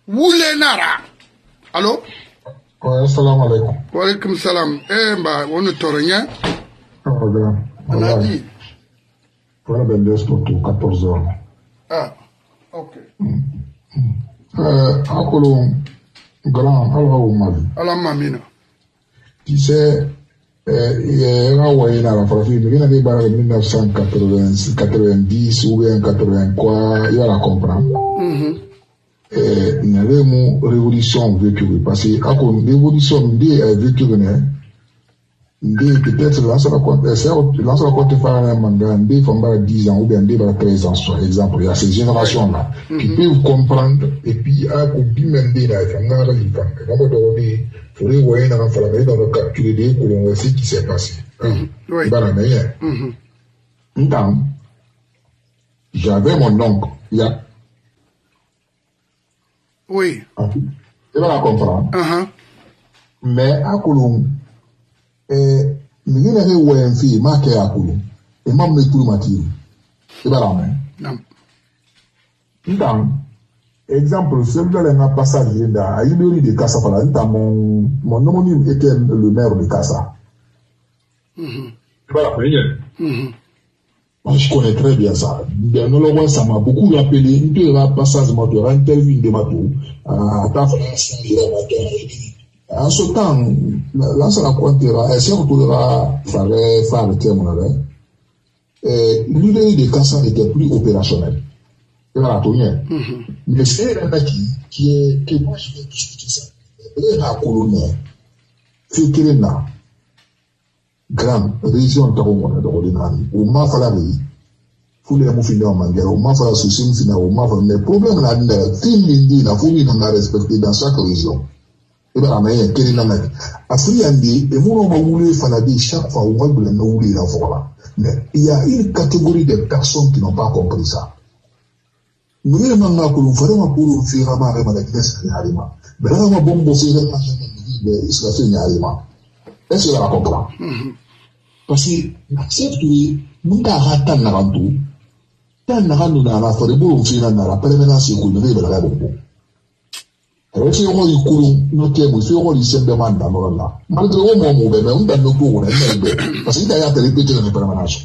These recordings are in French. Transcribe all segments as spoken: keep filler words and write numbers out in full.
wule nara. Allô? Ouais, salam alaikum. Wa alaikum salam. Eh, bah, on est torrent. On a dit. Voilà, ben, deux pour quatorze heures. Ah, ok. Euh, Akolo, grand, alors, Mali. Alors, mamina. Tu sais, il y a un moyen à la fois, il y a des barres de mille neuf cent quatre-vingt-dix ou bien quatre-vingts, quoi, il va la comprendre. Il y a des mots révolution vécue, parce que, à cause de révolution, des vécue, peut-être, là, ça va compter, ça va compter faire un mandat, des femmes dix ans ou bien des treize ans, par exemple. Il y a ces générations-là qui peuvent comprendre, et puis, à cause du même dé, là, il y a un peu il faudrait voir dans la famille, dans le calcul des colons, ce qui s'est passé. Oui. Donc, j'avais mon oncle, il y a. Oui. Tu vas la comprendre. Mais à Colomb, il y a un fille, marqué à Colomb, et m'a mis tout le matin. Tu vas la main. Non. Donc, exemple, celui-là, il a passage à Iberi de Kassa, mon, mon homonyme était le maire de Kassa. Voilà, moi, je connais très bien ça. Ça m'a beaucoup rappelé. Il y a un passage, il y a un interview de Matou. En ce temps, là, ça racontera, et ça retournera faire le terme. L'idée de Kassa n'était plus opérationnelle. Mais c'est un mec qui est, que moi je vais discuter ça. Il a colonel, Fikirina, grande région de Taronga, de Rodinani, ou Mafalari, Foulé Moufina Manga, ou Mafala Sousim Fina, ou Mafala, mais problème là, film Lindi, la fourmi n'a pas respecté dans chaque région. Et bien, la meilleure, quelle est la mec? Afriandi, et moi, on m'a voulu Fanadi chaque fois, on m'a voulu la voilà. Mais il y a une catégorie de personnes qui n'ont pas compris ça. Nous ne pouvons pas vraiment pour faire un arrêt avec les Sénégalais. Mais là, on va bon bosser avec les Sénégalais. Est-ce que vous comprenez? Parce que l'accepte, nous avons un temps de tout. Tant de temps de la forêt, nous avons la permanence et nous avons la bombe. Alors, si on dit que nous avons fait un lycée de mandat, malgré au moment où nous avons nous parce qu'il y a des répétés dans la permanence.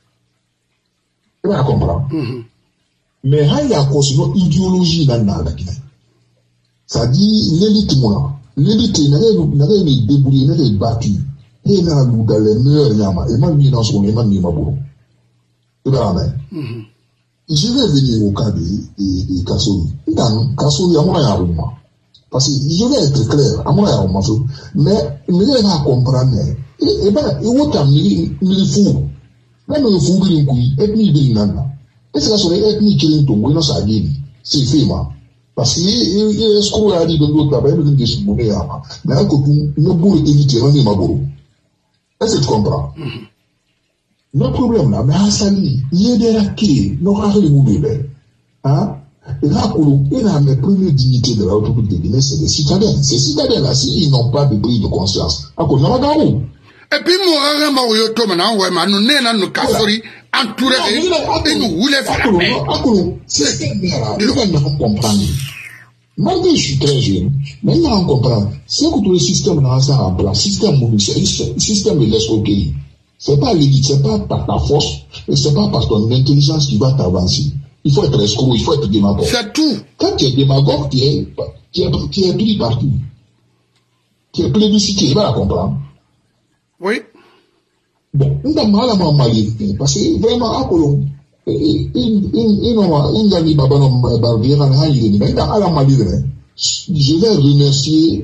Vous comprenez? Mais il y a une idéologie dans la Guinée. Ça dit l'élite, moi. L'élite n'a rien débrouillé, n'a rien battu. Et n'a rien dans les meilleurs yama. Et m'a mis dans son et m'a mis ma bourreau. Tu vas la main. Je vais venir au cas de Kassouri. Dans Kassouri, à moi, il y a un moment. Parce que je vais être clair, à moi, il y a un moment. Mais, mais il va comprendre. Et bien, il y a un fou. Même un fou, il y a un fou, et puis il y a un fou. Est-ce que sur les ethnies qui ont été dans sa vie, c'est fait, parce qu'il y a ce qu'on a dit de l'autre travail, il y a ce qu'on a dit. Mais à côté, nous pouvons éviter un démagogue. Est-ce que tu comprends? Le problème là, mais à Sali, il y a des raquets, nous avons les mouvements. Hein? Et là, il y a la première dignité de la République de Guinée, c'est les citadins. Ces citadins-là, s'ils n'ont pas de bris de conscience, à cause de la Garou. Et puis, moi, moi, je suis maintenant, ouais, mais nous n'avons pas Kassouri. Entouré et nous voulons faire la paix. C'est là, il va nous comprendre. Malgré je suis très jeune, mais il va comprendre. C'est que tout le système dans ça en place, système c'est système de l'escroquerie. C'est pas l'élite, c'est pas par ta force, et c'est pas par ton intelligence qui va t'avancer. Il faut être escroc, il faut être démagogue. C'est tout. Quand tu es démagogue, tu es, tu es, tu es pris partout. Tu es plébiscité, il va la comprendre. Oui. Bon, on a mal à ma maladie, parce que vraiment, à Colomb, il n'a pas dit que je vais remercier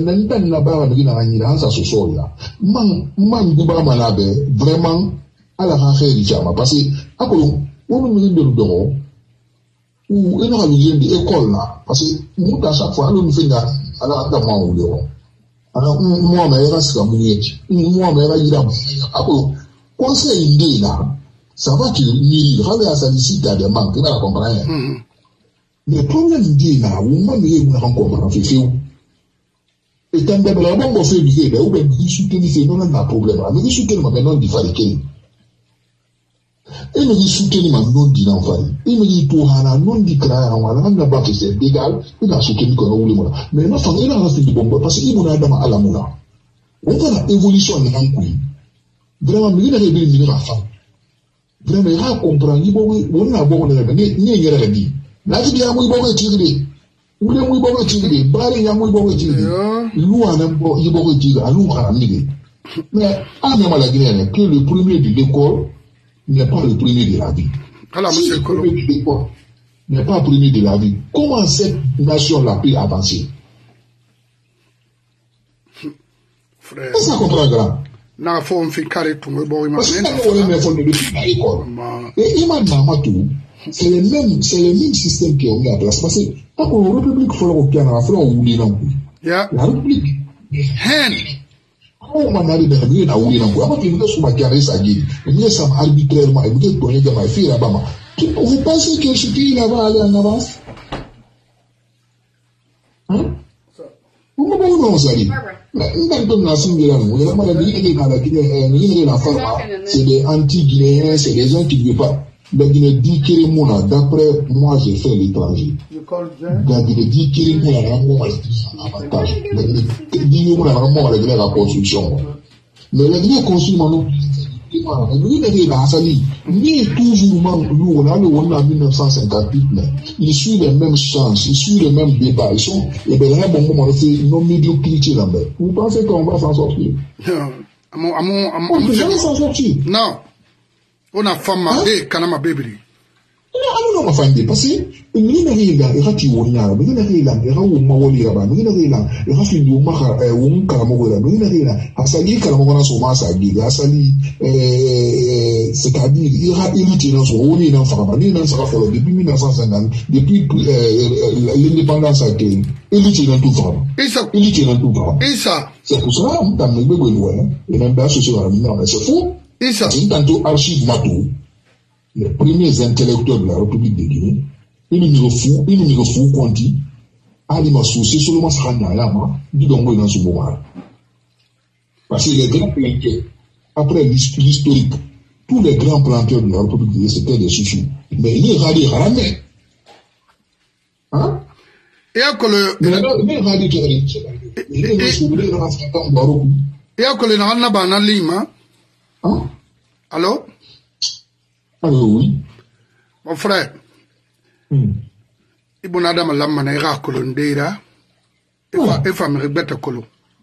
vraiment à la raffaire du Jama, parce que à Colomb, on nous dit de l'eau, ou il y a une école là, parce que nous, à chaque fois, nous faisons à la demande de l'eau. Alors, moi, mais il reste comme une moi, mais il y a un conseil idée là, ça va qu'il y a un ici dans des manques, tu vas la comprendre. Mais première idée là, où moi, il y a un comprendre, c'est fait où? Et tant que la bombe fait l'idée, ou bien il soutient, il fait non, il y a un problème, mais il soutient maintenant, il faut aller. Et me dit soutenir ma non dit l'enfant. Il me dit tout hana non dit créer en wala na ba que c'est légal. Il a soutenir qu'on a voulu moi. Mais ma femme il a resté du bon parce qu'il m'a donné à la moula. On a évolution de l'enquête. Vraiment mais il a révélé une femme. Vraiment il a compris il bon on a bon on a ni ni il a dit. Là tu bien moi bon tigre. Ou le moi bon tigre. Bari ya moi bon tigre. Lou en bon il bon tigre. Alou a amié. Mais à même la Guinée que le premier de l'école n'est pas le premier de la vie. Alors, si le premier de l'école n'est pas le premier de la vie, comment cette nation-là peut avancer? Frère. Est-ce que ça comprend grand? Non, il faut me faire carré tout le monde. Parce que quand on est fondé depuis l'école, et Emmanuel tout, c'est le même, c'est le même système qui est mis en place. Parce que quand la République fait le piano, la France oublie non plus. La République. Hen. Oh, man, il y a un peu avant qu'il ne soit pas carré ça dit. Il y a ça arbitrairement, il y a donné de ma fille là-bas. Vous pensez que ce pays là-bas aller en avance? Hein? Vous me voyez comment ça dit? C'est des anti-guinéens, c'est des gens qui ne veulent pas. La Guinée dit qu'il est mon d'après moi j'ai fait l'étranger. La Guinée dit qu'il est mon avantage. La Guinée dit qu'il est la construction. Mais la Guinée construit mon ni toujours nous on a le on a mille neuf cent cinquante-huit mais ils suivent les mêmes chances, ils suivent les mêmes débats, ils sont et bien là bon moment c'est nos médiocrité là mais vous pensez qu'on va s'en sortir? Non, à mon à mon on va s'en sortir. Non. On a femme et kanama bébé. Non, non, femme parce que ni na rila e hati wonya, ni na rila e ha wo mawoli raba, ni na rila e ha fi do maka e wo kalamo gola, ni na rila asali kalamo na so ma asali, asali euh c'est-à-dire il a élité dans son woni na fama, ni na saka folo depuis mille neuf cent cinquante, depuis l'indépendance a été élité dans tout fama. Et ça élité dans tout fama. Et ça c'est pour ça on t'a mis bego loin, et même pas ce soir mais c'est fou. Et ça c'est tantôt archive matou. Les premiers intellectuels de la République de Guinée, ils nous refont, ils nous refont qu'on dit, allez m'associer seulement ça n'a rien à dit donc dans ce moment. Parce que les grands planteurs, après l'historique, tous les grands planteurs de la République de Guinée, c'était des chouchous. Mais ils ne radient jamais. Hein? Et à quoi le. Mais ils ne radient jamais. Ils ne radient jamais. Et à quoi le n'a pas un lima? Hein? Allô? Allô, oui. Mon frère, mm. Ibn Adam Lamana ira kolondeira, et femme regbeta kolo.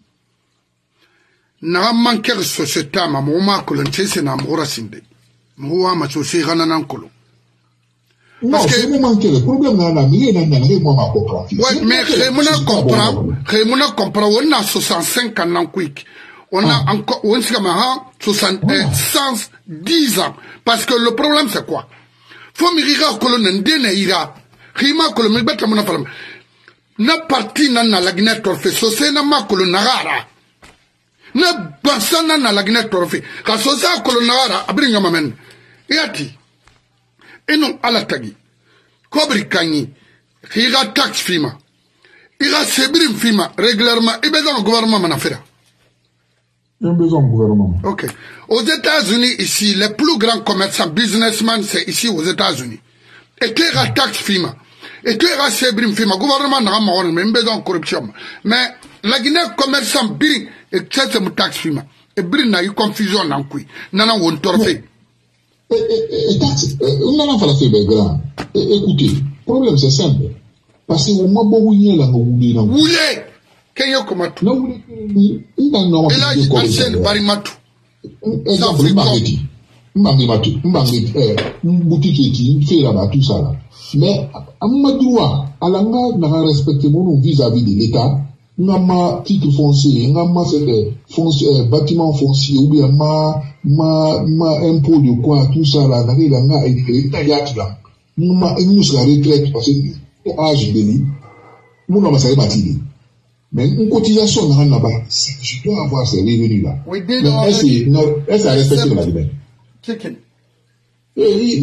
Na manquer société ma moma kolonche se na mora sinde. Moua ma société ranan kolo. Parce que le manquer le problème na na mi na na moi ma comprendre. Ouais, mais Raymond comprend, Raymond comprend on a soixante-cinq ans en quick. On a encore, on s'est soixante, cent dix ans. Parce que le problème, c'est quoi? Faut me rire que l'on n'en ira. Rima que l'on bête mon affaire. Na parti na na la Guinée torfée. Sosé na ma que l'on nagara. Na basana na la Guinée torfée. Quand sosé que l'on nagara, abri nga mamen. Yati. Et non, à la tagi. Kobri kanyi. Ira tax fima. Ira sebrim fima. Régulièrement. Et bien dans le gouvernement manafera. Il y a besoin de gouvernement. Ok. Aux États-Unis, ici, les plus grands commerçants, businessmen, c'est ici aux États-Unis. Et que la taxe FIMA. Et que la sebrim FIMA. Gouvernement n'a pas même besoin de corruption. Mais la Guinée commerçant, bring, et que c'est une taxe FIMA. Et bring n'a eu confusion dans le coup. Nana ou un torfé. Et, et, et, taxe, on n'a pas fait de grand. Écoutez, le problème c'est simple. Parce que on m'a beaucoup de là, on oublie. Oublie! Kenyo komatu. Et là, il y a ancienne barimatu. Exemple, Mbangeti. Mbangeti, Mbangeti, boutique qui fait là-bas, tout ça là. Mais, à mon droit, à la main, n'a respecté mon vis-à-vis de l'État, n'a ma titre foncier, n'a ma fait des bâtiments fonciers, ou bien ma, ma, ma impôt de quoi, tout ça là, n'a rien, n'a l'État y a tout là. Ma, nous, la retraite, parce que, âge de lui, mon nom, ça est bâti. Mais une cotisation dans là-bas, je dois avoir ces revenus-là. Oui, est-ce que ça respecte la Guinée? Chicken. Et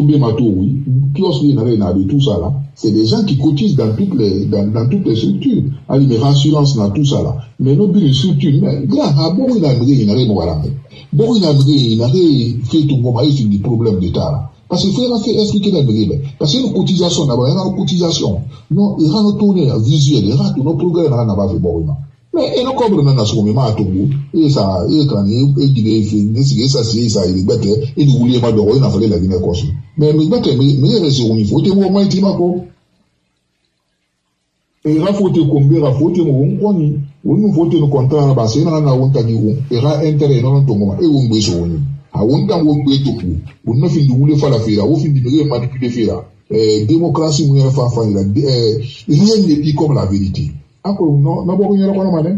tout ça là, c'est des gens qui cotisent dans toutes les, dans, dans toutes les structures. Allez, les rassurances dans tout ça là. Mais nous, une structure, mais, grave, à bon, il a il n'a rien à bon, il a il n'a fait tout moment, il des problèmes d'État là. Parce qu'il faut expliquer la vérité. Parce qu'il y a une cotisation d'abord, il y a une cotisation. Non, il y a une tournée visuelle, il y a un progrès dans la base de Borima. Mais il y a un cobre dans la seconde, à Togo, et ça, et quand il est fait, ça, c'est ça, il est bête, et il voulait pas de roi, il a fallu la Guinée Conçue. Mais, mais, mais, mais, mais, il faut te voir, moi, il m'a pas. Et il faut te combler, il faut te voir, on faut te nous contrat, parce qu'il y a un autre qui il y a intérêt dans le moment, et on besoin. A wonta wo gbe to ku wonno fi ndi wule fala fira wo fi ndi be manipuler fira eh démocratie mu fa fa la eh rien n'est dit comme la vérité ako non na bo ko ko na mané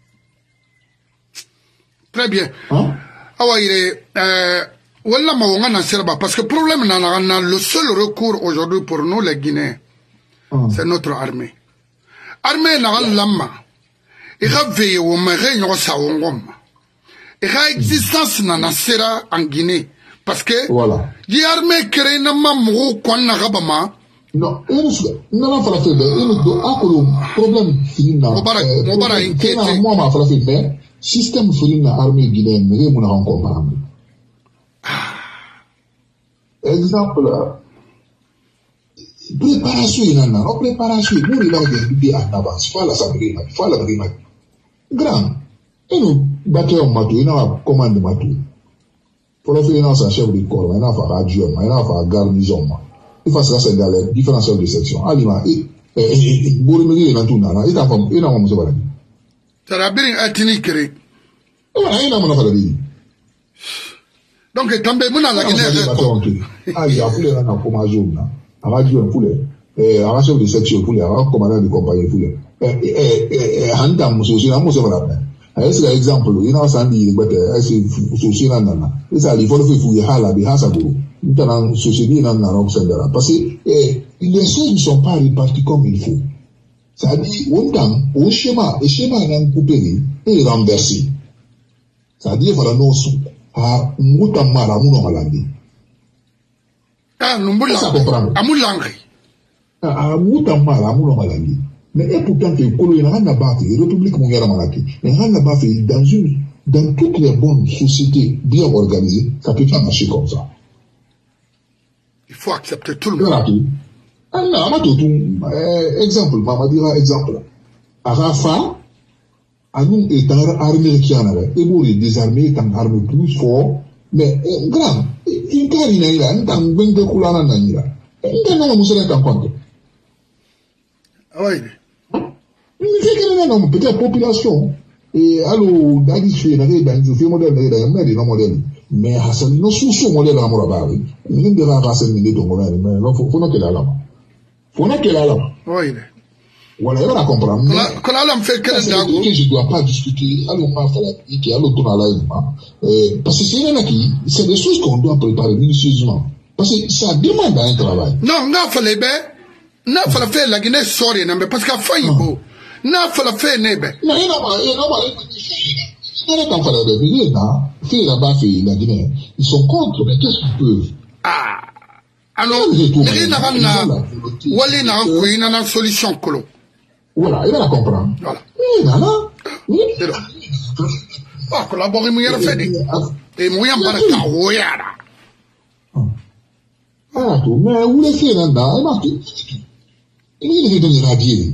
très bien hein awa ire euh wala ma wonga na serba parce que problème na na le seul recours aujourd'hui pour nous les Guinéens hein? C'est notre armée armée na lamma e gave wo ma re nyo sa wongom et la existence nana sera en Guinée parce que voilà y armée créé na mamu ko na gabama non il n'a pas fait il do akolo problème finina mobara mobara inquiété moi ma fait mais système finina armée guinéenne mais mon encore comprendre exemple préparation nana no préparation pour il a des en avance faut la savoir faut la brima grand et nous battons en matou, il n'a pas commande matou. Pour le faire, il n'a pas chef de corps, il n'a pas adjoint, il n'a pas garnison. Il faut ça, c'est dans les différents chefs de section. Alima, il il bourré dans tout nana, il n'a pas, il n'a pas monsieur Baladi. Ça a bien ethnique créé. Il n'a pas Baladi. Donc, il tombe mon à la Guinée. Ah, il a poulet dans la commande, à radio poulet, et à chef de section poulet, à commandant de compagnie poulet. Et, et, et, Handa, monsieur, c'est un monsieur Baladi. Est-ce que exemple, il y a un samedi, est-ce que société nana, et ça, il faut le faire fouiller hala, bi hasa buru. Nous avons société nana, observera. Parce que, eh, les choses ne sont pas réparties comme il faut. Ça dit, on donne, au schéma, et schéma est un coupé, et renversé. Ça dit, voilà, non, à Moutamara, Mounamalandi. Ah, nous moulons. À Moulangri. À Moutamara, Mounamalandi. Mais et pourtant, que le colonie n'a pas fait, la République Mongera Malaki, n'a pas fait dans une, dans toutes les bonnes sociétés bien organisées, ça peut pas marcher comme ça. Il faut accepter tout le monde. Ah non, ma tout, exemple, ma dira exemple. À Rafa, à nous, étant armée qui en avait, et pour les désarmer, étant armée plus fort, mais, grand, une carine, il a un temps, ben de coulana, il a. Il a un moment, vous en compte. Oui. Peut-être la population, et alors, Dadi fait la vie, dans le modèle, dans le modèle, mais Hassan, nous sommes modèle à Morabavi. Nous ne devons pas se mêler de modèle, mais il faut qu'on ait la lame. Il faut qu'on ait la lame. Oui. Voilà, il va la comprendre. Quand la lame fait quel d'abord que je ne dois pas discuter, alors, ma femme, qui a l'autre dans la parce que c'est là qui, c'est des choses qu'on doit préparer minutieusement. Parce que ça demande un travail. Non, non, fallait bien. Non, fallait faire la Guinée sorry, parce qu'à fin, il faut. Non, fallait faire nebe. Non, il n'a pas, il n'a pas, il n'a pas fallu venir là, faire là-bas, faire la Guinée. Ils sont contre, mais qu'est-ce qu'ils peuvent? Ah. Alors, il n'a pas, il n'a pas, il n'a pas solution, colo. Voilà, il va la comprendre. Voilà. Il n'a pas. C'est là. Ah, collaborer, il a fait. Et moi, il a pas de carrière. Ah, tout, mais où les faire là-bas, il m'a dit, il est devenu radié.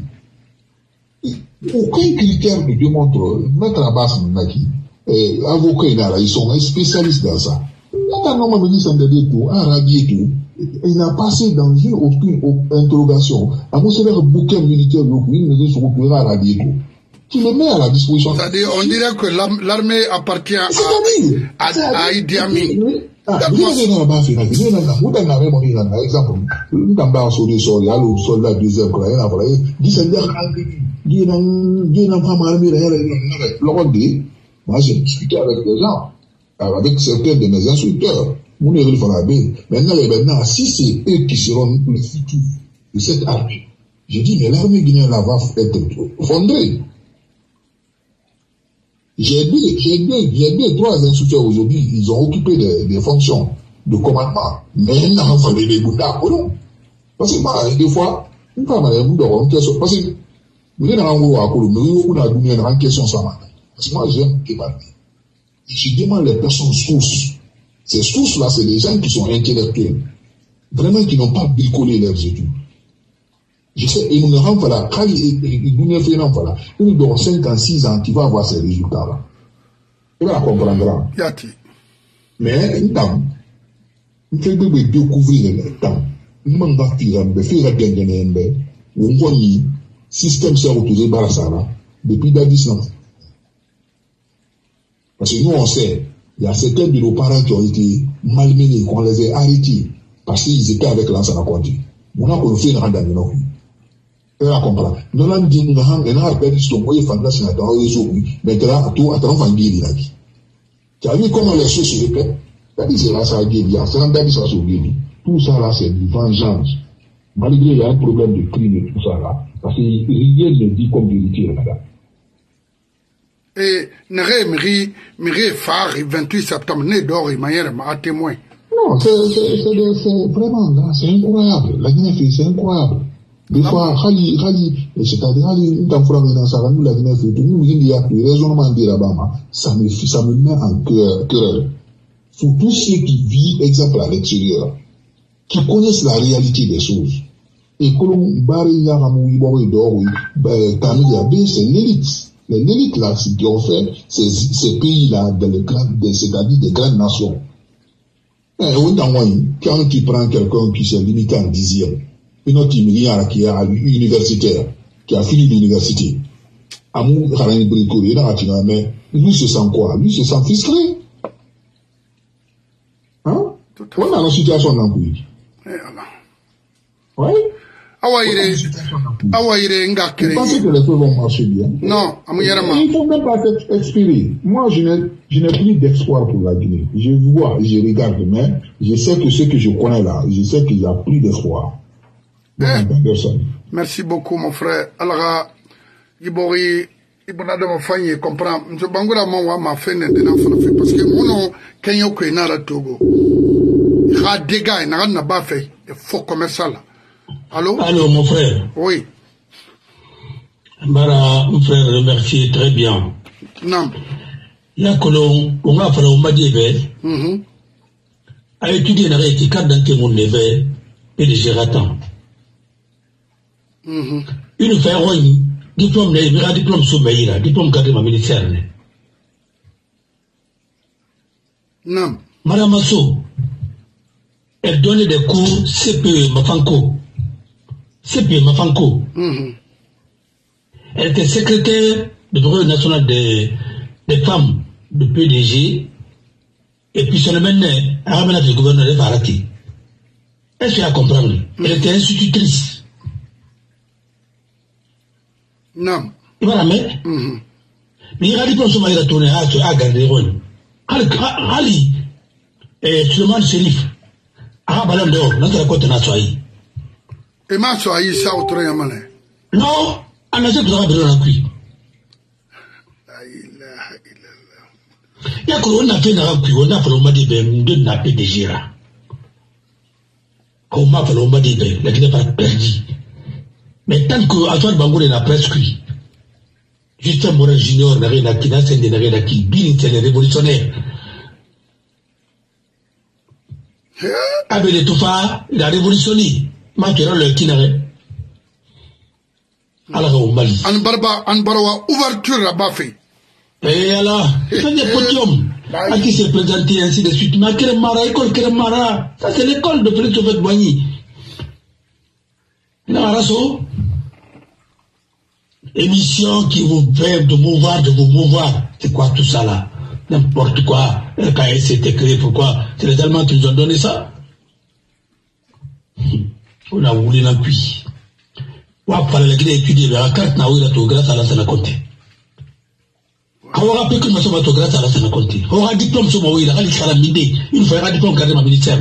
Aucun critère ne démontre, mettre la base Naki, avocat, ils sont spécialistes dans ça. Quand on m'a dit ça de tout, un radié tout, il n'a passé dans une aucune interrogation. À mon salaire, bouquin militaire, il ne se retrouvera à radier tout. Qui le met à la disposition. C'est-à-dire, on dirait que l'armée appartient à, à, à Idi Amin. Ah, vous avez dans la base, vous avez dans la base, vous avez dans la exemple, vous avez dans le sol, il y a le soldat deuxième, il y a le descendant, il y a un femme armée, il y a le moi j'ai discuté avec des gens, avec certains de mes instructeurs, vous n'avez pas la baie. Maintenant, maintenant, si c'est eux qui seront le futur de cette armée, j'ai dit, mais l'armée guinéenne va être fondée. J'ai deux, j'ai deux, j'ai deux, trois instructeurs aujourd'hui, ils ont occupé des, des fonctions. de commandement. Mais il n'a pas fallu les bouddhas pour nous. Parce que moi, des fois, une femme a un bout de question. Parce que vous êtes dans un peu mais vous avez une question sans main. Parce que moi, j'aime débattre. Et je demande les personnes sources. Ces sources-là, c'est les gens qui sont intellectuels. Vraiment, qui n'ont pas bricolé leurs études. Je sais, et nous avons voilà, quand il fait non, voilà, une dans cinq ans, six ans, tu vas avoir ces résultats-là. Tu vas comprendre. Mais, une dame, il faut découvrir le temps. Nous m'en va faire un peu, faire bien gagner un peu. On voit le système s'est autorisé par ça, depuis dix ans. Parce que nous, on sait, il y a certains de nos parents qui ont été malmenés, qu'on les a arrêtés, parce qu'ils étaient avec l'ancien conduit. On a qu'on fait une randonnée, non? Tu vas comprendre. Nous l'avons dit, nous avons perdu son moyen de faire ça dans le réseau, mais tu as tout, attends, on va guérir la vie. Tu as vu comment les choses se répètent? Tu as dit, c'est là, ça a guéri, c'est là, ça a guéri. Tout ça là, c'est une vengeance. Malgré il y a un problème de crime et tout ça là, parce que rien ne dit comme vérité là-dedans. Et Néré, Miri, Miri, Phare, vingt-huit septembre, né d'or, et manière à témoin. Non, c'est vraiment, c'est incroyable. La Guinée, c'est incroyable. Des fois, Khali, Khali, c'est-à-dire, Khali, dans la Guinée, nous, il y a plus raisonnement de là-bas, ça me, ça me met en querelle. Pour tous ceux qui vivent, exemple, à l'extérieur, qui connaissent la réalité des choses. Et que l'on barre Yaramou, Iboui, Doroui, Tamil, c'est l'élite. L'élite là, ce qu'ils ont fait, c'est ces pays-là, c'est-à-dire des grandes nations. Et quand tu prends quelqu'un qui s'est limité en dixième, une autre milliard qui est universitaire, qui a fini l'université, Amou, Kharani Brikouri, mais lui se sent quoi? Lui se sent fisclé. Hein? On a une situation dans le pays. Oui? Vous pensez que les choses vont marcher bien? Non, il ne faut même pas expirer. Moi, je n'ai plus d'espoir pour la Guinée. Je vois, je regarde, mais je sais que ce que je connais là, je sais qu'il n'y a plus d'espoir. Eh, merci beaucoup, mon frère. Alors, Ibori, Ibonade ma famille comprend. Je bangura moi ma fin de l'enfant parce que mon Kenyo Kwenara Togo. Il y a des gars, il n'y a pas fait. Il faut commercial. Allô? Allô, mon frère. Oui. Bara, mon frère, remercie très bien. Non. Il y a que l'on, on a fait un madébé. A étudié dans les cadres d'un témoin et de Gératan. Une fois, diplôme, il y a diplôme sommeil, diplôme cadre ma ministère. Non. Madame Asso, elle donnait des cours C P E Mafanko. C P E Mafanko. Mm-hmm. Elle était secrétaire du Bureau national des, des femmes de P D G. Et puis son maintenant, elle a ramené le gouverneur de Farati. Est-ce qu'elle a compris? Mm-hmm. Elle était institutrice. Non. Il va la mettre. Mm-hmm. Mais il a dit que son mari a tourné à garder rôle. Ali, et Suleiman Sérif. Ah, bah là, dehors, non, c'est la côte nationale. Et ma soie, ça, au train, mané. Non, on a dit que vous avez besoin d'un cuit. Il y a qu'on a fait un cuit, on a fait un madi ben, de n'a pas de gira. On m'a fait un madi ben, la Guinée pas perdu. Mais tant que Antoine Bangoul n'a presque cuit, Justin Morin Junior n'a rien acquis, n'a rien acquis, Bill, c'est les révolutionnaires. Avec les Toufa, il a révolutionné. Maintenant, le Kinare. Alors, au Mali. An Barba, An Barwa, ouverture là-bas fait. Et alors, c'est des podiums. À qui s'est présenté ainsi de suite. Mais quelle mara, école, quelle mara. Ça, c'est l'école de Félix Boigny. Non, Rasso. Émission qui vous fait de mouvoir, de vous mouvoir. C'est quoi tout ça là? N'importe quoi. Quand elle s'est écrite, pourquoi? C'est les Allemands qui nous ont donné ça. On a voulu l'appui. On a parlé de la Guinée étudiée, mais la carte n'a pas eu grâce à la Sénaconte. On a rappelé que nous sommes grâce à la Sénaconte. On a diplôme sur moi, il a dit à la midi. Une fois, il a diplôme gardé ma ministère.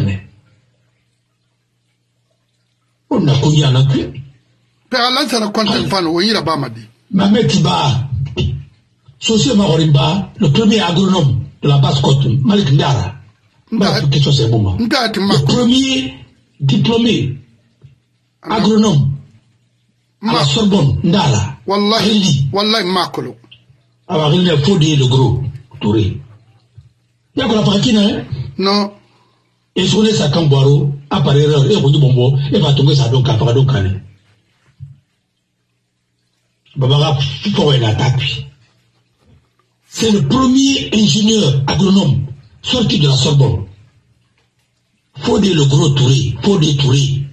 On a connu un appui. Père Alain Sénaconte, fan, oui, il a pas dit. Mamet Tiba, Socié Mahorimba, le premier agronome de la Basse-Côte, Malik Ndara. La question c'est bon. Le premier diplômé agronome à la Sorbonne, Ndala. Wallahi, wallahi makolo. Alors il faut dire le gros Touré. Il y a quoi la pratique, hein? Non. Et sur les sacs en boireau, à part erreur, et on dit bon, et va tomber ça donc à part donc à Babara, il faut une attaque. C'est le premier ingénieur agronome sorti de la Sorbonne. Faut dire le gros Touré, faut dire Touré.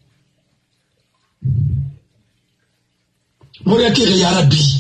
Moriaki Yarabi.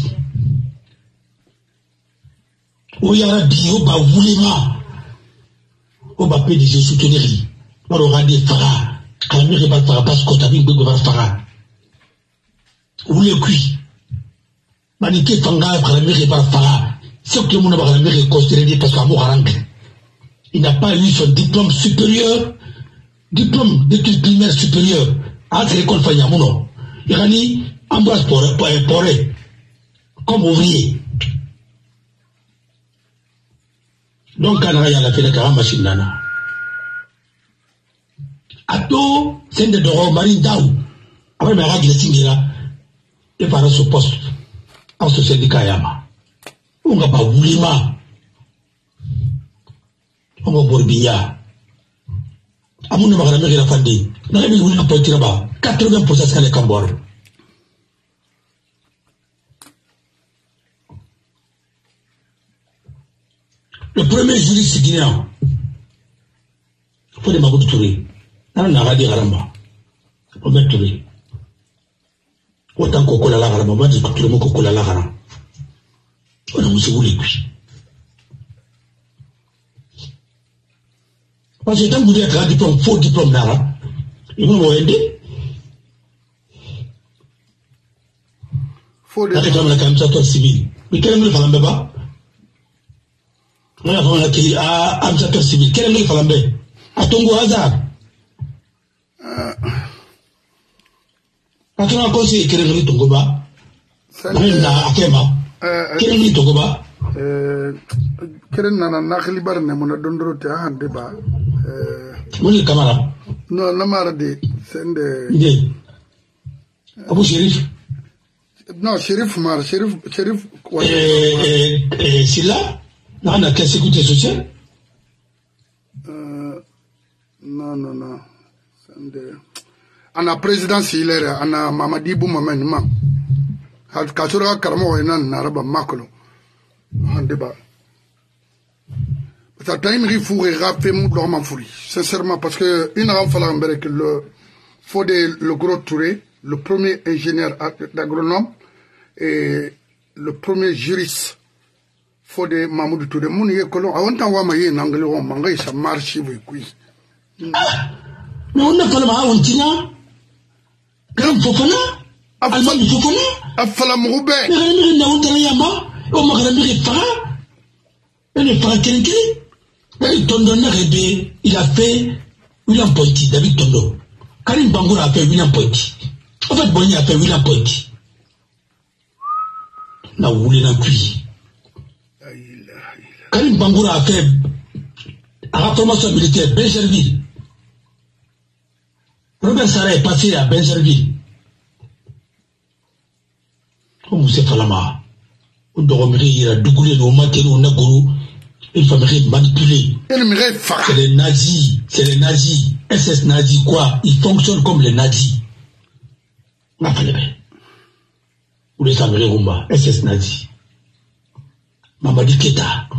O Yarabi, o ba voulema. O ba P D G soutenir. On aura des Farah. Kalamir et Farah, parce qu'on t'a vu que va Farah. Ou le cuit. Maniké Fanga, Kalamir et Farah. C'est que le monde va Kalamir considéré parce qu'amour à l'angle. Il n'a pas eu son diplôme supérieur, diplôme d'études primaires supérieures à l'école Fanyamouno. Il a dit, Ambroise Poré, comme ouvrier. Donc, quand il a fait la carrière machine nana. Ato, c'est de Doro, Marine Daou. Après, il a dit là, il va ce poste, en ce syndicat Yama. On n'a pas voulu ma. On va Borbilla. À mon nom, on a la fandé. On a mis une pointe là-bas. quatre-vingts pour cent de Cambor. Le premier juriste guinéen, il faut des Maboud Touré. On a radé Garamba. On met Touré. Autant qu'on colle à la Garamba, on va dire que tout le monde colle à la Garamba. On a moussé les cuits. Parce que tant que vous êtes un diplôme, faux diplôme d'ara, ils vont vous aider. Faux diplôme. La candidature civile. Mais quel est le falambe pas? On a fait un accueil à candidature civile. Quel est le falambe? À Tongo hasard. Quand on a conseillé quel est le Tongo ba? On a Akema. Quel est le Tongo ba? Keren nana nakli bar ne mona dondro te hande ba euh Moni Kamara non namara de sende ide Abu Sherif non Sherif Mar Sherif Sherif eh eh Silla na na quelle sécurité sociale euh non non non sende ana président Silere ana Mamadi Bou Mamen ma hal kasura karamo ina naraba makolo hande ba. Ça t'a une rifouré rafé mon dormant folie. Sincèrement, parce que une rame fallait que le faut le gros Touré, le premier ingénieur d'agronome et le premier juriste, faut des Mamoudou Touré. Mon yé colon, à un temps où maïe n'anglais on mangue ça marche oui oui. Ah, mais on n'a pas le mal on tient. Grand Fofana, Allemand Fofana, Afala Moubé. Mais on n'a pas yama, on m'a regardé les Farah, et les Farah quelqu'un. David Tondo n'a rêvé, il a fait William Poiti, David Tondo. Karim Bangoura a fait William Poiti. En fait, Bonny a fait William Poiti. N'a voulu n'a plus. Karim Bangoura a fait à la formation militaire Benjerville. Robert Sarah est passé à Benjerville. Comme vous savez, Falama, on doit remettre à Dougoulé, au Matéro, au Nagoro. Il faudrait manipuler. C'est les nazis, c'est les nazis. S S nazis quoi? Ils fonctionnent comme les nazis. On a fait les bains. Vous les savez, Rumba, S S nazis. Mamadi Keta.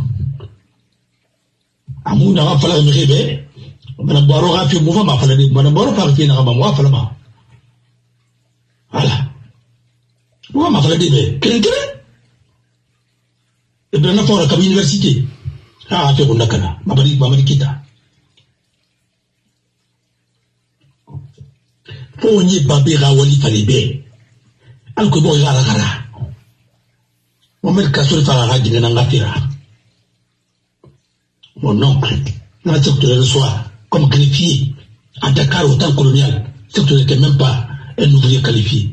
Amou n'a pas fallu me réveiller. Madame Baro a fait mouvement, m'a fallu. Madame Baro a fait un mouvement, m'a fallu. Voilà. Pourquoi m'a fallu des bains? Et bien, on a fait comme université. Ah, fait on a cana, Mamadi, Mamadi Kita. Faut n'y babera wali falibé. Alcobo yara gara. Mohamed Kassoul Farara di Nangatira. Mon oncle, dans la secteur le soir, comme greffier, à Dakar au temps colonial, secteur n'était même pas un ouvrier qualifié.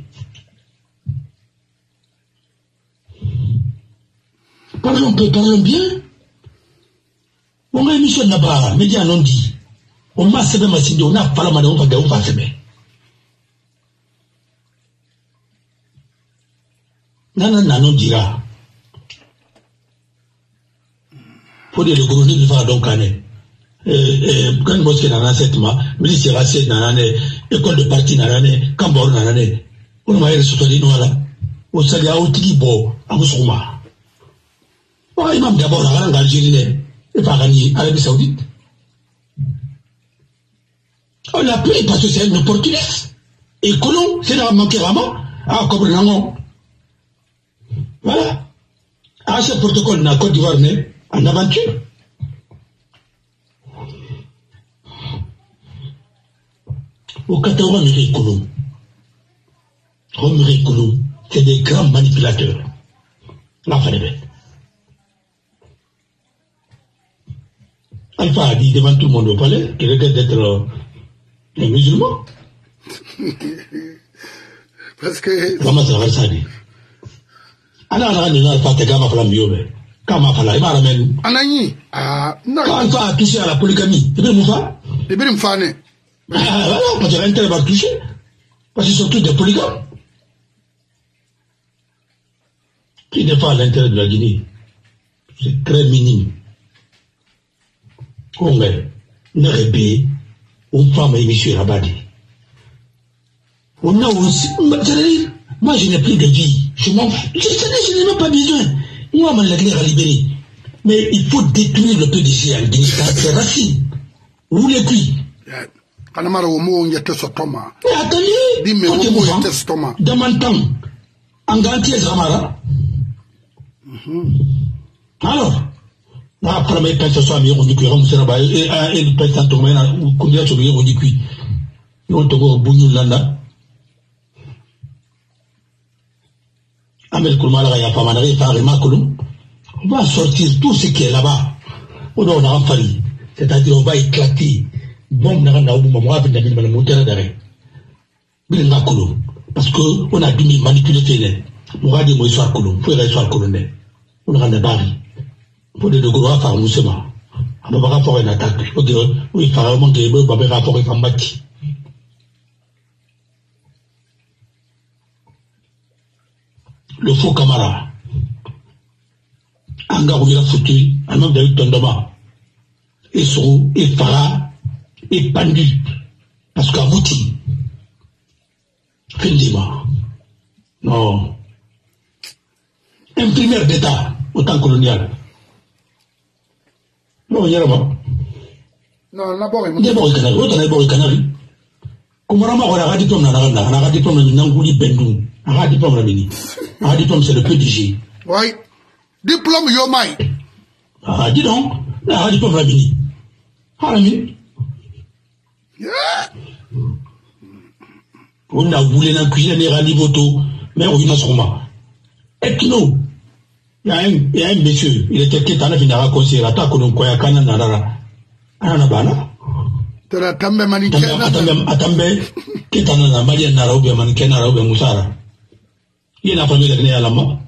Parlons peu, parlons bien. On On a émission là-bas, médias non dit. On m'a sebe ma sidi, on a pas la manière, on va gagner, on va sebe. Non, non, non, non, dira. Faut dire le gouvernement du Fara donc, année. Quand moi, c'est dans l'enseignement, ministre de l'Assiette, dans l'année, école de parti, dans l'année, Cambor, dans l'année, on m'a dit, c'est tout là. On s'est dit, on dit, bon, à Moussouma. On a même d'abord, on a Algérie, et pas gagné, Arabie Saoudite. On l'a pris parce que c'est une opportuniste. Et Colomb, c'est là, manqué vraiment, à Cobrenangon. Voilà. À ce protocole, dans la Côte d'Ivoire, en aventure. Au Qatar, on est Colomb. On est Colomb. C'est des grands manipulateurs. L'enfant est bête. Alpha a dit devant tout le monde au palais qu'il regrette d'être euh, un musulman. Parce que. Comment ça va ça dit? Alors, on a dit Alpha, t'es gamma flam biome. Comment fala, il m'a ramené. Anani. Ah, non. Quand Alpha a touché à la polygamie, il peut me faire? Il peut me faire. Voilà, parce que l'intérêt va toucher. Parce qu'ils sont tous des polygames. Qui n'est pas à l'intérêt de la Guinée? C'est très minime. On est, on a rébé, on femme et monsieur Rabadi. On a aussi, moi je n'ai plus de vie. Je m'en fous. Je, je n'ai même pas besoin. Moi, on m'a l'air à libérer. Mais il faut détruire le P D G en Guinée. C'est racine. Vous les puis. Kanamara Omo, on y a tout ce Thomas. Mais attendez, dis-moi, Omo, il y a tout Thomas. Dans mon temps, en Gantier Zamara. Alors, na premier pèse soit mieux on dit que on sera ba et et le pèse tant tomber na combien sur on dit puis on te go bunyu landa Amel Koumala ya pas mal faire Makolum on va sortir tout ce qui est là-bas on doit en fallu c'est-à-dire on va éclater bombe na na bombe moi avec la le moteur d'arrêt bil Makolum parce que on a dû manipuler télé on va dire moi soit Kolum faut la soit colonel on a des barils pour des gros affaires nous sommes on va pas faire une attaque on dit oui faire vraiment que on va pas faire un bâti le faux camarade anga on ira foutu un homme David Tondoma et Soro et Farah et Pandu parce qu'à Mouti Findima non imprimeur d'État au temps colonial. Non, il y a là-bas. Non, d'abord, il y a d'abord le canari. L'autre, d'abord le canari. Comme on a marre, on a diplôme, on a diplôme, on a Nangouli Bendou. On a diplôme, on a diplôme, c'est le P D G. Oui. Diplôme, Yomai. Ah, dis donc, on a diplôme, on a mini. On a mini. On a voulu la cuisine, on a niveau tout, mais on a sûrement. Et nous, il y a un, il y a un monsieur, il était qui t'en a fini à raconter, la taque, on a quand on a anabana. Tu as tambe manikena. Atambe, atambe, qui t'en a marié na raube, manikena raube, moussara. Il y a la famille de à la main.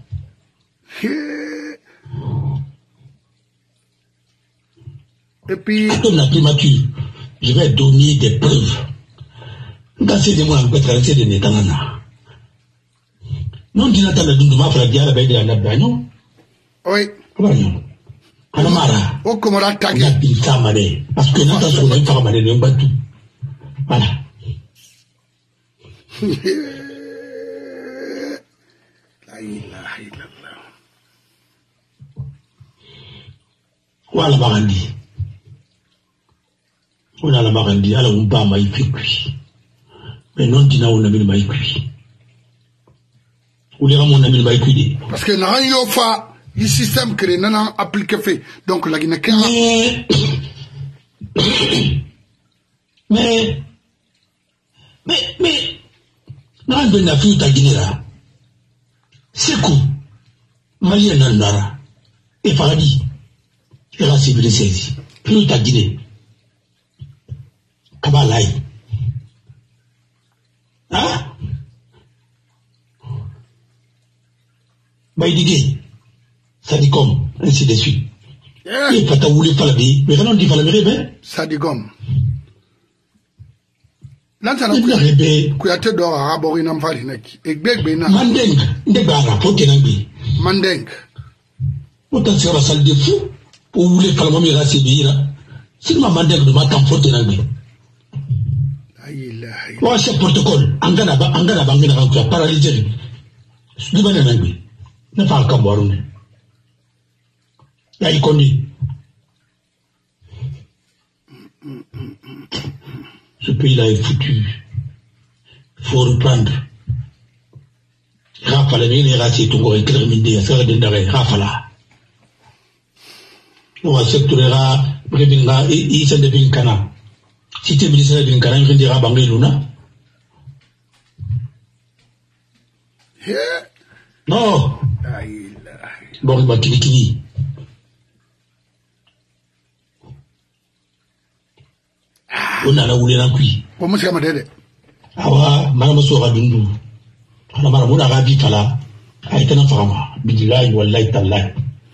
Et puis. Comme la primature, je vais donner des preuves. Dans ces mois, on peut traverser des Netana. Non, tu n'as pas de ma frère, il y a la baie de la Nabano. Oui. Comment Anamara. Oh, comment la tag. Parce que notre son est pas mal de Batou. Voilà. Voilà, Marandi. On a la Marandi, alors on bat ma cuit. Mais non, tu n'as pas mis ma cuit. Ou les ramons n'a mis ma cuit. Parce que n'a rien fait. Le système que les nanas appliquent fait. Donc, la Guinée. Mais, mais, mais, non, ben, la fille de la Guinée là. C'est quoi? Malien Nandara. Et Paradis. Et la civilisation. Plus de la Guinée. Kabalaï. Hein? Baïdigé. Ça dit comme, ainsi de suite. Et pas ta voulu falabi, mais quand on dit falabi, ben. Ça dit gomme. Là, ça n'a pas été. Kouyaté d'or à Raborina Mfalinaki. Et Begbena. Mandeng, de Bara, Potenambi. Mandeng. Autant sur la salle de fou, pour vous les Falmami Rassibira. C'est ma Mandeng de Matam Potenambi. Moi, c'est protocole. Angana, Angana, Bangana, paralysé. Je vais aller. Ne pas qu'à boire. Là, il connaît. Ce pays-là est foutu. Il faut reprendre. Rafala, il est raté, tout le terminé, ça va être Rafala. On va sectorera, Brevinga, et il s'est devenu Cana. Si tu es ministre de Cana, il dira Bangé Luna. Non. Bon, il va kini. On a la oulé la cuit. Comment c'est que je awa marama soga dundu ana mara muna gabi fala ay tan fama billahi wallahi tallahi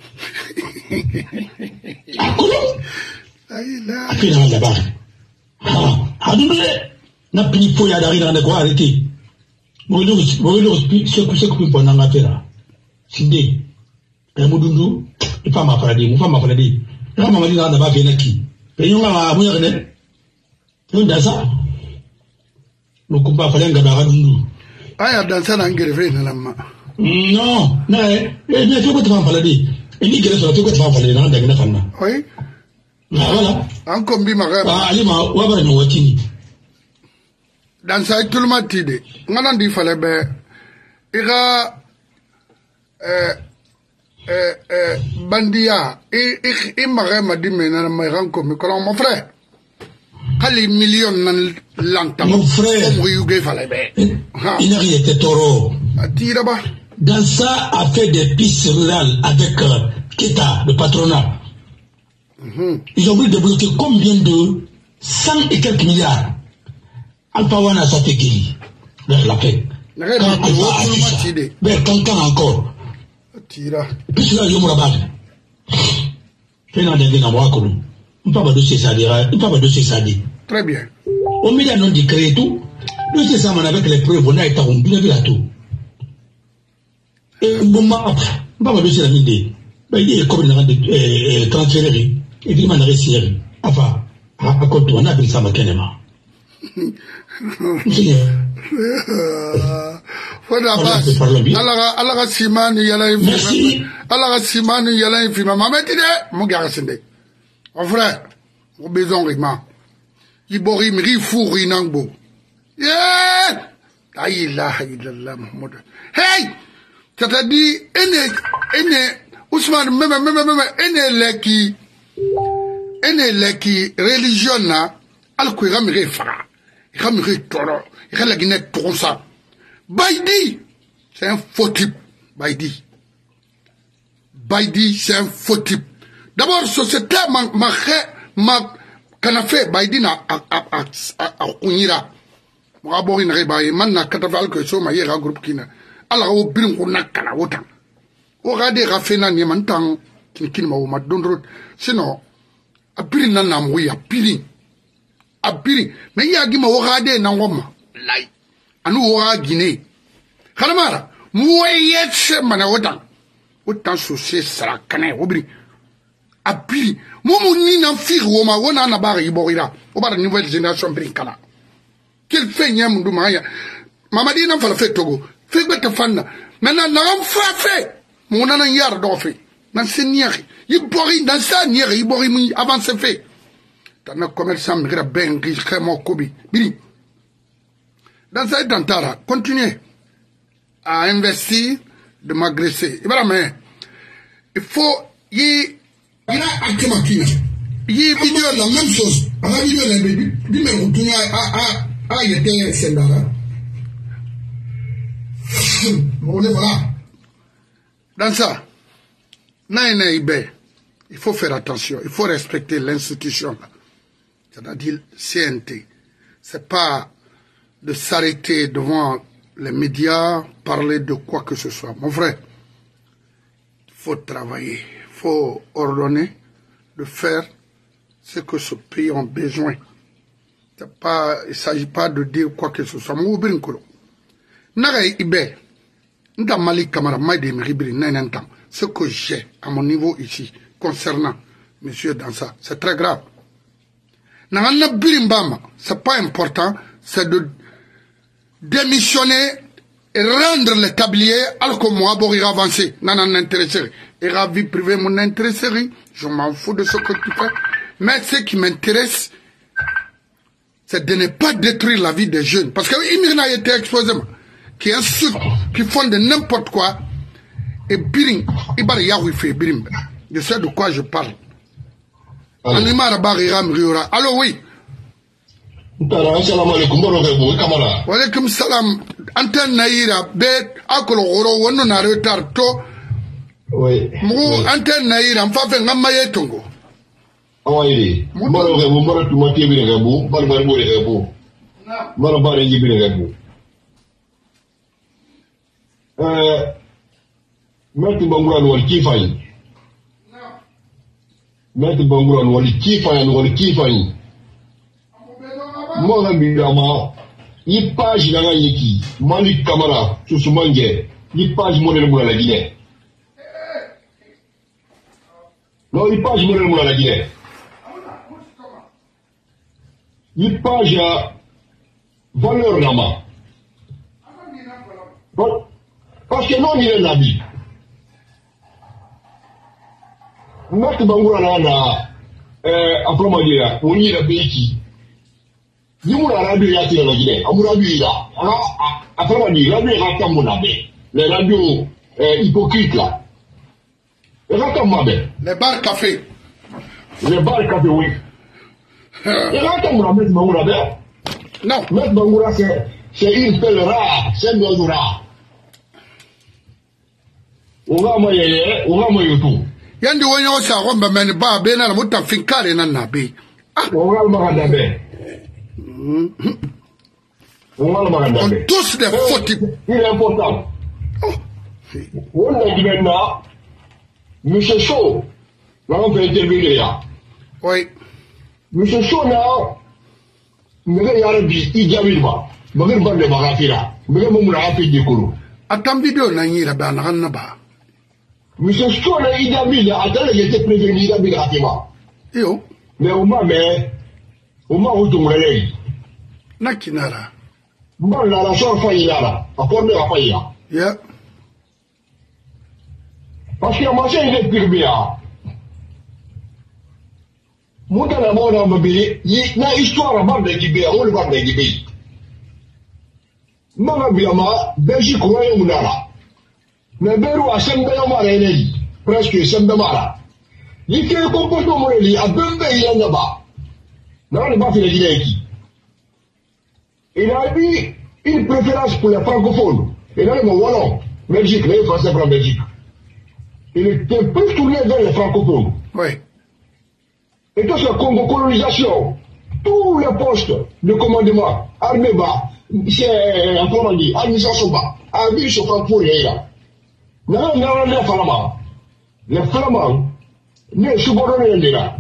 akulu ay la afina la ba ha adundu na pini po ya dari na ko arrêter mo lo mo lo se ko se ko po na ngapera sinde e mo dundu e pa ma fala di mo fa ma fala di na ma mali na ba fe na ki pe yo ma mo ya ne yo dasa no kumba falen ga ba dundu aya dan sana ngere na lamma non na e ne fe ko ta fala di e ni gere so to ko ta fala na da na fanna oui voilà an ko mbi maga ba ali ma wa ba no watini dan sa tulma tide ngana ndi fale be ira eh eh eh bandia e e maga ma di mena ma ran ko mi ko mon frère Kali million nan lanta. Mon frère. Il n'a rien été taureau. Dansa a fait des pistes rurales avec euh, Keta, le patronat. Mm-hmm. Ils ont voulu débloquer combien de cent et quelques milliards. Alpha Wana ça fait guéri. Vers la paix. Quand Alpha a fait ça. Mais quand encore. Puis là, il y a mon rabat. Fais n'a pas de moi comme on peut pas dossier ça dira, on peut pas dossier ça dit. Très bien. Au milieu non dit créer tout, dossier ça avec les preuves on a été on bien vu là tout. Et bon ma on peut pas dossier la midi. Ben il est comme de transférer et puis m'en réussir. Enfin, à côté on a bien ça makenema. Fona bas. Alaga alaga simani yala infi. Alaga simani yala infi. Maman dit mon gars c'est en vrai, on a besoin de moi. Il bori mi fourri nangbo. Yeah! Aïla aïla Mahmoud. Hey! C'est-à-dire, ene, ene, Ousmane, même, même, même, même, ene leki, ene leki, religion na, alko ira mi fara. Ira mi toro. Ira la Guinée tronça. Baïdi! C'est un faux type. Baïdi. Baïdi, c'est un faux type. D'abord, société ma ma ma kanafe baidina a a a a unira. Mo abori na rebaye man na kataval ko so ma yera groupe kina. Ala o bin ko nakala wotan. O gade rafena ni man tang kin kin ma o ma dondro. Sinon a birin nan na mo ya birin. A birin. Me ya gi ma o gade na ngoma. Lai. Anu o ga Guinée. Khalamara mo yetse mana wotan. Wotan so se sara kana o birin. Appui, moi mon nina fille ou ma wona na bari borira, ou ba nouvelle génération brincana. Quel fait nyam du maya. Mama di na fala fait Togo. Fait beta fanna. Maintenant na am fa fait. Mon nana yar do fait. Nan se niari. Il bori dans ça niari, il bori mi avant c'est fait. Tana commerçant mi gra ben ri khamo kobi. Biri. Dans ça dantara, continuez à investir de m'agresser. Il faut y il a actuellement qui il y a la même chose. À la vidéo, la vidéo, il a a été sendara. Bon, voilà. Dans ça, il faut faire attention. Il faut respecter l'institution. C'est-à-dire C N T. C'est pas de s'arrêter devant les médias, parler de quoi que ce soit. Mon frère, il faut travailler. Il faut ordonner, de faire ce que ce pays a besoin. Pas, il ne s'agit pas de dire quoi que ce soit. Ce que j'ai à mon niveau ici, concernant M. Dansa, c'est très grave. Ce n'est pas important, c'est de démissionner et rendre le tablier alors que moi, il va avancer. Non, non, n'intéressé. Et la vie privée m'intéresse. Je m'en fous de ce que tu fais. Mais ce qui m'intéresse, c'est de ne pas détruire la vie des jeunes. Parce qu'il a été exposé, qui insultent, qui font de n'importe quoi. Et Biring, je sais de quoi je parle. Alors oui. Wa alaikum salam. Antenne naira be akolo goro wono na retard to. Oui. Mu antenne naira mfafe ngama yetongo. Awairi. Mbaro ke mbaro tumati bi ne bu, bar bar bo ne bu. Na. Mbaro bare ji bi ne bu. Euh Metti Banguran wal kifay. Na. Metti Banguran wal kifay wal kifay. Moi, il page dans la Yeki, Malik Kamara, Soussoumangé, il page modèle pour la Guinée. Non, il page modèle pour la Guinée. Il page valeur Nama. Parce que non, il est l'habit. Notre Bangourana, après moi dire, on y est la Béki. Ni mu radio ya ti la Guinée amu radio ila ala afama ni radio ya ta munabe les radios hypocrites là et là ta munabe les bars café les bars café oui et là ta munabe ma munabe non mais Bangoura c'est c'est une pelle rare c'est une oiseau rare on va moyer on va moyer tout yandi wonyo sa romba men ba be na muta finkare na nabe ah on va ma nabe on tous des fautes. Il est important. On a dit maintenant, Monsieur Chaud, là on peut intervenir là. Oui. Monsieur Chaud là, mais il y a un bis, il y a un bas. Mais il y a un bas qui là. Mais il y a un bas qui coule. Attends vidéo n'a ni la banane n'a pas. Monsieur Chaud là, il y a un bas. Attends, il était prévenu, il y a un bas qui va. Yo. Mais au moins, mais au moins où tu me relèves. Nakinara. Bon, la raison faillit là, à former la faillit là. Yeah. Parce qu'il y a marché, il est pire bien. Moi, dans la mort, on m'a dit, il y a une histoire à bande de Guibé, on le bande de Guibé. Moi, je suis Belgique, Royaume là. Mais Bérou a cinq millions presque cinq millions. Il fait un comportement, il a deux pays là-bas. Non, il n'a pas fait la Guinée. Il a mis une préférence pour les francophones. Il a dit, Wallon, Belgique, les Français pour la Belgique. Il était plus tourné vers les francophones. Oui. Et tout ce Congo colonisation, tous les postes de commandement, armée bas, c'est, comment on dit, administration bas, armée sur Francfort et là. Non, non, les Flamands. Les Flamands, les subordonnés là.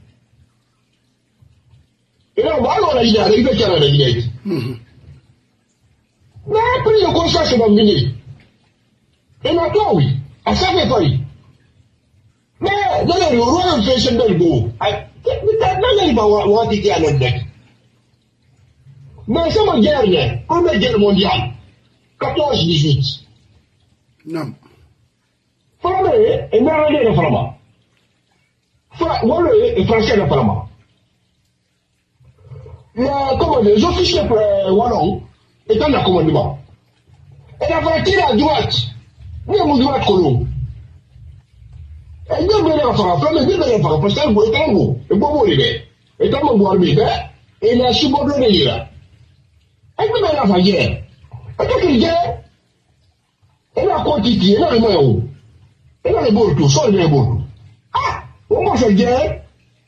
Et là, on a dit, il y a la Guinée. Mais après, le constat, c'est dans Guinée. Et maintenant, oui, à ça fait pas. Mais, dans le royaume, c'est un bel beau. Mais, on va dire à notre deck. Mais, c'est ma guerre, première guerre mondiale, quatorze dix-huit. Non. Flamand, et Néerlandais de Flamand. Wallon et Français de Flamand. Comment les officiers wallons étant dans le commandement. Et la voiture à droite, nous avons droite colon. Et nous avons la femme, nous avons la femme, parce que nous avons le bon bébé. Et nous avons le bébé, et la subordonnée là. Et nous avons la femme hier. Et donc il y a, et la quantité, et là le maillot. Et là le beau tout, soit le beau tout. Ah, on va faire guerre.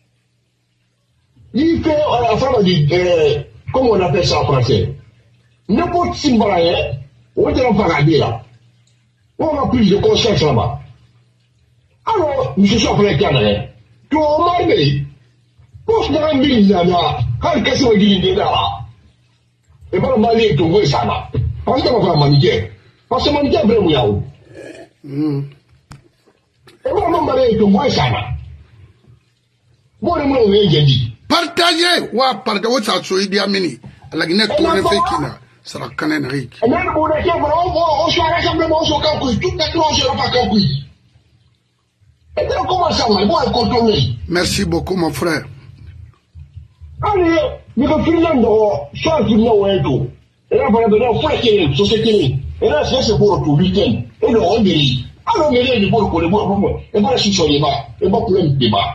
Il fait, la femme dit, euh, comment on appelle ça en français? N'importe si on est dans le paradis là. On a plus de conscience là-bas. Alors, M. Chapelin Canadien, Tu as remarqué, pour que un billet, quand qu'est-ce que tu dis là? Et pas le Mali est tombé ça là. Parce que on va manier. Parce que manier vraiment yao. Hmm. Et pas le Mali est tombé ça là. Bon, le monde est dit. Partagez, wa partagez, ça soit Idi Amini. La Guinée tourne Fekina, ça la canne Rick. Et même pour les gens, on se fait rassemblement sur Cancouille, tout est trop sur la Cancouille. Et donc comment ça va? Bon, contrôler. Merci beaucoup, mon frère. Allez, nous avons fini dans soit fini au Edo. Et là, voilà, on fait la société. Et là, c'est pour tout le week-end. Et le rendez-vous. Alors, on est les bons pour les bons. Et voilà, si sur les bas. Et pas pour le débat.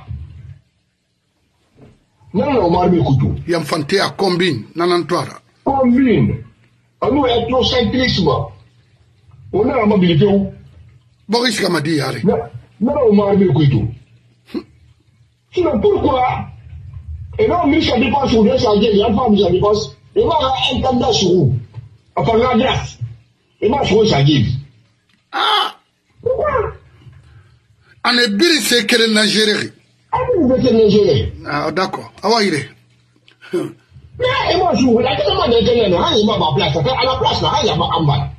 Non, non, on m'a mis couteau. Il y a un fanté à combine, nanantoara. Combine. À nous, ethnocentrisme. On a la mobilité où? Boris Kamadi, Yari. Non, non, on m'a mis couteau. Sinon, pourquoi? Et là, on met sa dépense sur deux, ça veut dire, il y a pas mis sa dépense. Et moi, un candidat sur où? Enfin, la glace. Et moi, sur où ça give? Ah! Pourquoi? On est bien, c'est qu'elle est nagérée. Ah, vous êtes nagérée. Ah, d'accord. Ah, ouais, il est. Et moi, je vous la demande d'intérêt, là, il m'a ma place. À la place, là, il y a ma amba.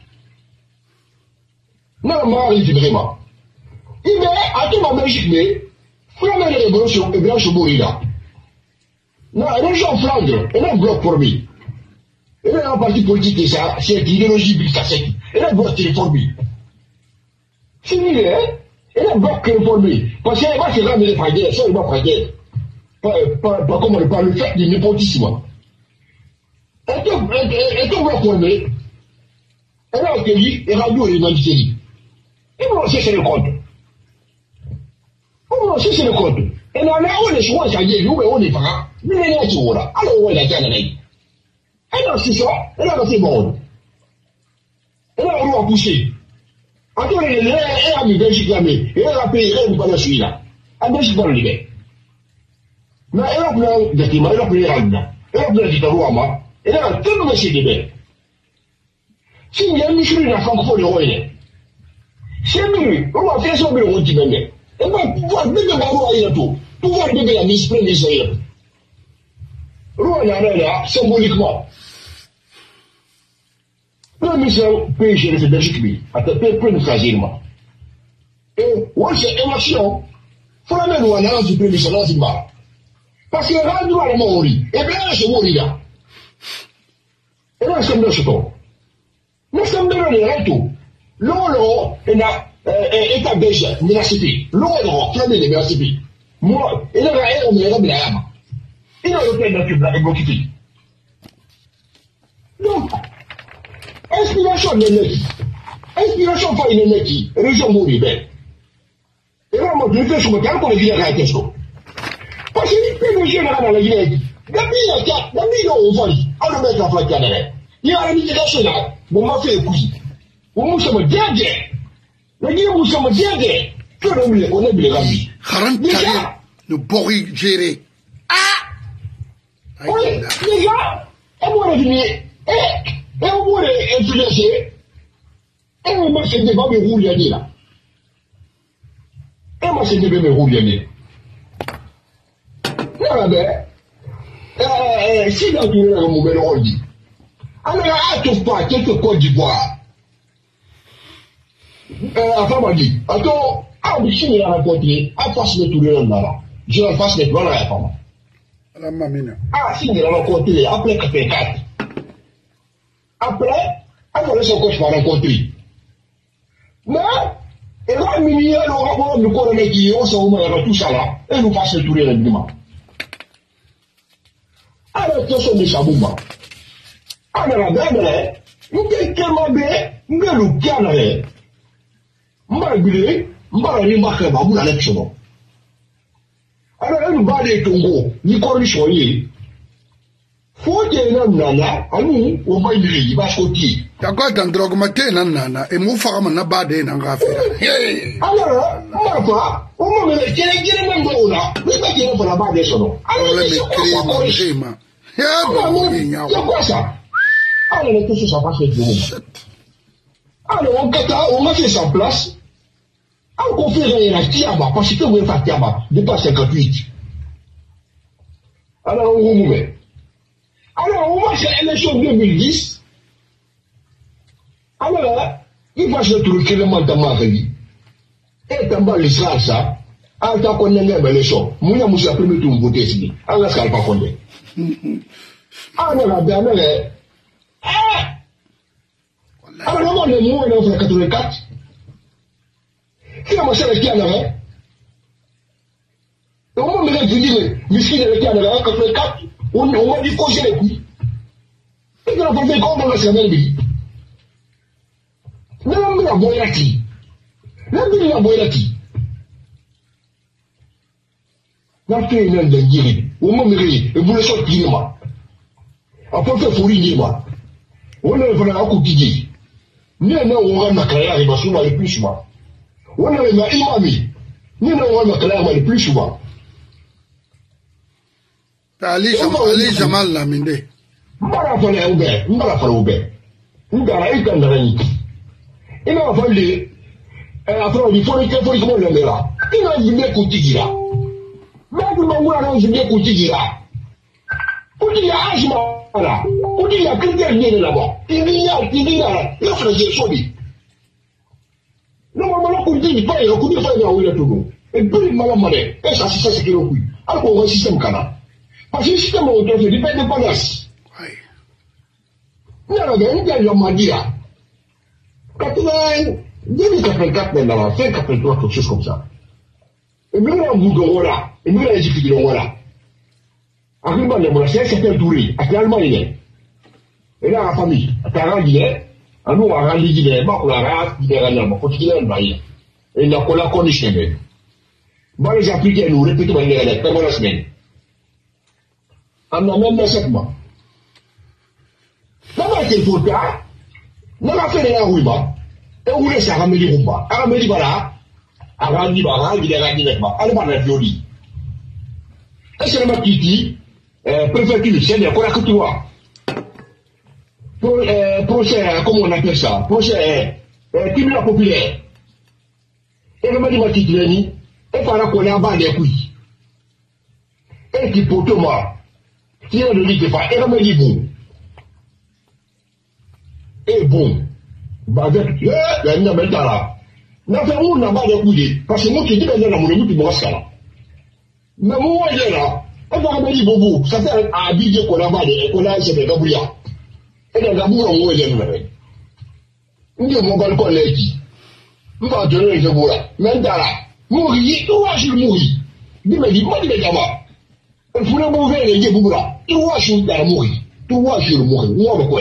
Non, moi, il dit vraiment. Il est, à tout moment, je dis, Flamand les révolutions, et bien, je mourir là. Non, région Flandre, elle est un bloc pour lui. Elle est un parti politique, et ça, c'est l'idéologie, ça, c'est, elle est un bloc réformé. C'est lui, hein? Elle est un bloc réformé. Parce qu'elle va se rendre les fragères, ça, elle va fragère. Pas, pas, pas comme on parle, le fait du népotisme. Elle est un bloc formé. Elle a accueilli, et radio, et l'identité. Et bon, c'est le compte. Oh, c'est le compte. Et là, on est sur un chantier, nous, on est pas. Mais il est sur là. Alors, on est à la Et là, c'est ça. Et là, c'est bon. Et là, on va pousser. Attends, elle est à la Belgique, là, mais elle a payé, elle n'est pas là, celui-là. À Belgique, pas le libère. Mais elle a pris des timons, elle a pris des rades. Elle a pris des titarouama. Elle a tout le monde chez les belles. Si il y a une mission, il y a francophone, il y a c'est mieux. On va faire son bureau, qui m'aime. Et bien, pouvoir bébé la roi, il y a tout. Pouvoir bébé la mise, prendre les ailleurs. Roi, il y a là, symboliquement. Le ministère P G de Belgique, lui, a tapé plein de facilement. Et, ouais, c'est émotion. Faut la mettre à l'annonce du premier ministre, là, c'est mal. Parce que là, nous allons mourir. Et bien, c'est mourir là. Et là, c'est un peu nous sommes dans les tout. L'eau, il a état belge, menacé. L'eau, il a flammé les menacés. Moi, il a un on est là, il a le plein de tube là, et bloqué. Donc, inspiration de l'énergie. Inspiration pour une énergie, région mourir. Et là, moi, je fais sur le terrain pour les vies à la question. Parce que les pays de général dans la Guinée, il y a mis un cas, il y a mis un vol, on le met en flaque à l'air. Il y a un immigration là, bon, m'a fait écouter. Nous sommes bien bien. Le Guinée, nous sommes bien bien. Que l'on est, on est bien rempli. Déjà, nous pourrions gérer. Ah! Oui, déjà, et moi, je dis, et, et au bout de influencer, et moi, c'est des babes rouges, là. Et moi, c'est des babes rouges, là. Ben, euh, si dans tout le monde, on le dit. Alors, à pas, quelques Côte d'Ivoire. Enfin, on dit, attends, ah, mais si il a rencontré, à face de tout le monde là, je vais face de tout le monde là, ah, si il a rencontré, après quatre quatre. Après, après, son coach va rencontrer. Mais, et là, il y a le rapport de quoi le mec qui est au sommet, il y a tout ça là, et nous passe tout le monde. Alors, qu'est-ce que c'est ça, Bouma? Alors, la belle, nous sommes tellement bien, nous sommes bien. Malgré, malgré ma crème, vous l'avez fait. Alors, elle va aller Tongo, ni quoi lui choyer. Faut que l'on nana, à nous, on va y aller, il va sauter. D'accord, dans drogue matin, nana, et mon femme n'a pas de n'en faire. Alors, ma foi, au moment où il y a un monde là, mais pas qu'il y a la barre de son nom. Alors, c'est quoi ça? Il y a quoi ça? Alors, tout ça passe avec nous. Alors, on a fait sa place. On confie à Tiaba, parce que vous êtes Tiaba, depuis cinquante-huit. Alors, on vous met. Alors, on va faire l'élection deux mille dix. Alors, il va se trouver le mandat de ma vie. Et en bas, l'Israël, ça, en tant qu'on est l'élection, moi, je suis premier tour voter ici. Alors, ça ne va pas connaître. Alors, la dernière, alors, on est mort en quatre-vingt-quatre. Qui a marché avec qui en avait? Et au moment où il dit, mais qui avec qui en avait en quatre-vingt-quatre, on m'a dit cocher les couilles. Et puis, on a fait comment on a fait la même vie. Non, mais la boyati. La vie, la boyati. La fille, elle est guérie. Au moment où il dit, vous le sortir, moi. Après, il faut rien dire, moi. On a fait un coup qui dit. Ni un on a ma carrière, il va souvent le plus souvent. On a ma imami. Ni un on a ma carrière, le plus souvent. Ali Jamal Laminde. Mbara fale ube, mbara fale ube. Mbara ika ndani. Ina fale, après il faut que faut que mon lembera. Ina jimbe kutigira. Babu mangura na jimbe kutigira. Kutigira ajma la. Kutigira kitigira ni là-bas. Tiria, tiria, la frère sobi. Non maman kutigira pas yo kutigira pas yo wila tudo. Et puis maman male, et ça c'est ça qui le coup. Alors un système kana. Parce que le système autorisé dépend de balance. Il y a des gens qui m'ont dit, deux mille quatre-vingt-quatre, maintenant, fin quatre-vingt-trois, quelque chose comme ça. Et même là, vous de là, et même là, les équipes de là. Arrivant de moi, c'est un certain touré, actuellement, il est. Et là, la famille, à Tarandi, à nous, à Randi, il est, à la race, il est, à la race, il est, à la race, et il a qu'on la connaît chez nous. Bon, les appliqués, nous, répétons, il est, pendant la semaine. On a même sept mois. D'abord, il faut faire, on a fait la rouba, et on laisse à Raméli Rumba. À Raméli Bala, à Randi Bala, il est Randi Netma, à la Violi. Et c'est le mec qui dit, préfecture, c'est bien, qu'on a que tu vois. Procès, comment on appelle ça? Procès, tribunal populaire. Et le mec qui dit, et par là qu'on a en bas des couilles. Et qui pour Thomas. Qui est le lit de fa, et la dit bon. Et bon. Bah, avec, eh, la n'y a même pas là. N'a fait où n'a pas de couilles. Parce que moi qui dis, ben, là, mon ami, tu m'as ça là. Mais moi, il est là. Et bah, me dit bobo, ça fait un billet qu'on a mal, qu'on a, c'est des gabouillards. Et les gabouillards, moi, il est là. Il dit, mon balcon, là, dit. Il va donner les gabouillards. Maintenant là. Mourir, tout va, je mourir. Il me dit, moi, il est là-bas. Il faut le mauvais, les gabouillards. Tout va, je vais mourir. Tout va, je vais mourir. Moi, me quoi.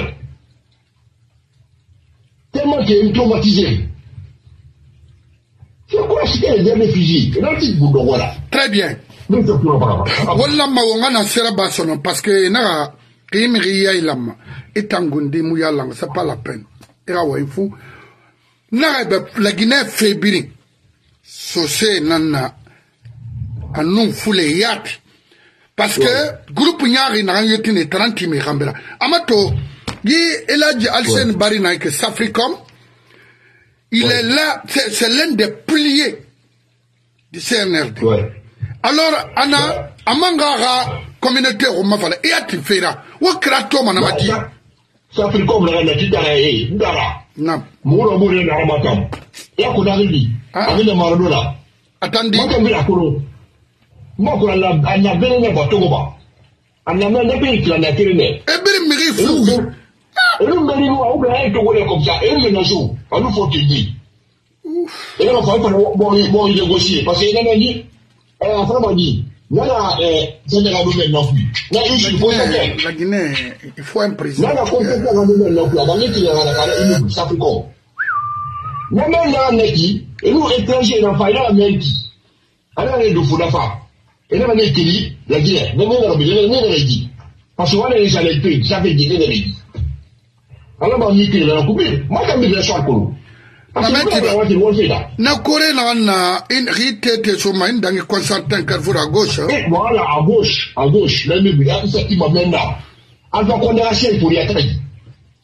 Tellement qu'il est traumatisé. C'est quoi ce qu'est les derniers physiques? Très bien. Wallah ma wongana sera basono parce que na kimri ya ilama etangundi mu ya lang c'est pas la peine. Era wa ifu na be la Guinée fébri sosé nana anu fule yat parce que groupe nyari na yetine trente mi rambela amato yi Eladji Alsen Bari na que Safricom il ouais. est là, c'est l'un des piliers du C N R D. Ouais. Alors, Anna, ouais. Amangara, communauté Romafala, et Atifera, ou Krato Manamati. Safricom, la Natita, Dara. Non. Moura Moura Namatam. Et à Kodari, avec le Maradona. Attendez. Moi, comme la Koro. Moi, quand on a venu à Togoba. On a même un pays qui en a terminé. Eh bien, Miri Fou. Et nous, nous, on a un Togo comme ça, et nous, nous, on nous faut qu'il dise. Et là, on va faire bon négocier, parce qu'il y a un dit, en France, on dit, non, c'est de la nouvelle non plus. La Guinée, il faut un président. Non, la confiance dans la nouvelle non plus, avant qu'il y ait un peu, ça fait quoi? Non, mais là, on est qui, et nous, étrangers, on a fait là, on est qui. Alors, on est de fou d'affaires. Et là, on est qui, la Guinée, non, non, non, non, non, dit. Parce qu'on est les allétés, ça fait dire, non, non, dit. Alors, on dit qu'il y a un coupé. Moi, je me dis ça pour nous. Parce que je na Corée, na une rite sur ma dans le Constantin Carrefour à gauche. Voilà, à gauche, à gauche. Là, c'est qui m'a mené là. Alors qu'on a acheté pour y être.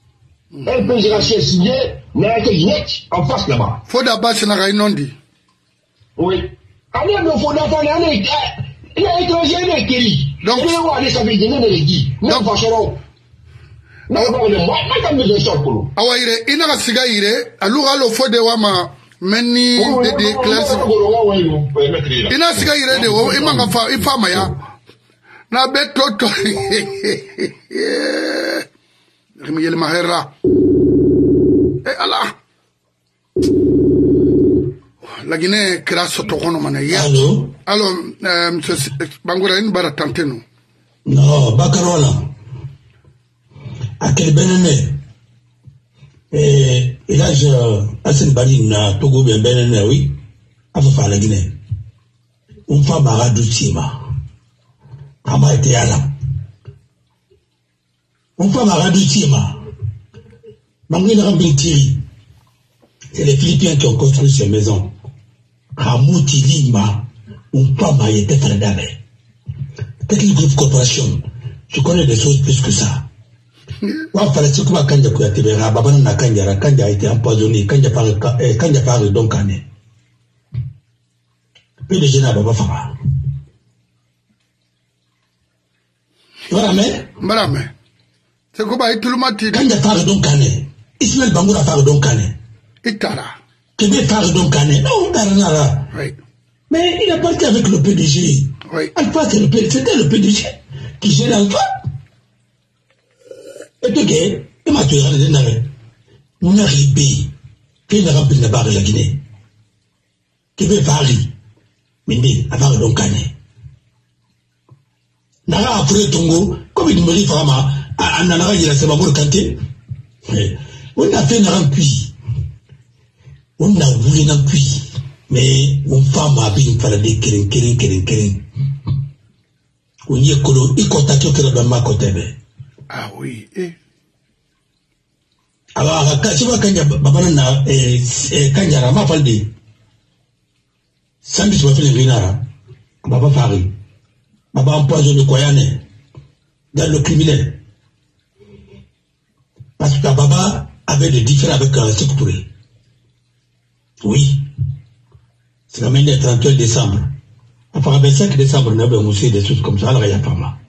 Elle peut y acheter signé, mais elle est net en face là-bas. Faut d'abord, c'est la Rainondi. Oui. Allez, il faut attendre, allez, il a étranger, il est écrit. Donc, il est allé s'appelle, il est dit. Non, pas cher. Non, pas le moi, pas comme les gens pour nous. Ah ouais, il n'a pas siga ire, alors à l'eau de Wama, meni de des classes. Il n'a siga ire de Wama, il m'a fait, il fait maya. Na bet toto. Rimiel Mahera. Eh Allah. La Guinée crasse au tournon manaya. Allô? Alors, euh, Bangoura, une barre tenter nous. Non, Bakarola. À quel bénéné? Et là, je, Asen Badi na Togo bien bénéné, oui. Afa la Guinée. On fait Maradou Tima. Ama été à la. On fait Maradou Tima. Manguina Rambintiri. C'est les Philippiens qui ont construit ces maisons. Ramouti Lima, on pas mailler tête à la peut-être le groupe corporation. Je connais des choses plus que ça. Wa fallait que ma Kanja Kouatibera, Babana Nakanja, Kanja a été empoisonné, Kanja par Kanja par le Don Kane. Puis les jeunes à Baba Fara. Voilà, mais. Voilà, mais. C'est quoi, tout le monde dit. Kanja par le Don Kane. Ismaël Bangoura par le Don Kane. Itara. Québec par le Don Kane. Non, Taranara. Oui. Mais il a parti avec le P D G. Oui. Alpha, c'est le P D G. C'était le P D G qui gère Alpha. Et donc, il m'a tué à l'arrêt. On a ribé. Qu'il n'a rempli la barre de la Guinée. Québec Paris. Mais il a parlé d'un canet. Nara après Tongo, comme il me dit vraiment, à Nara, il a ses mamans canté. On a fait un puits. On a voulu un puits. Mais on femme a bien fait des kérin, kérin, kérin, kérin. On y est colo, il contacte que la maman côté. Ah oui, eh. Alors, quand tu vois quand il y a Babana, et quand il y a la mafalde, Sandis va faire le vinara, Baba Fari, Baba empoisonne Koyane, dans le criminel. Parce que Baba avait des différends avec un Sécoutouré. Oui. C'est la même le trente et un décembre. Enfin, le vingt-cinq décembre, on avait moussé des choses comme ça, alors il n'y a pas mal.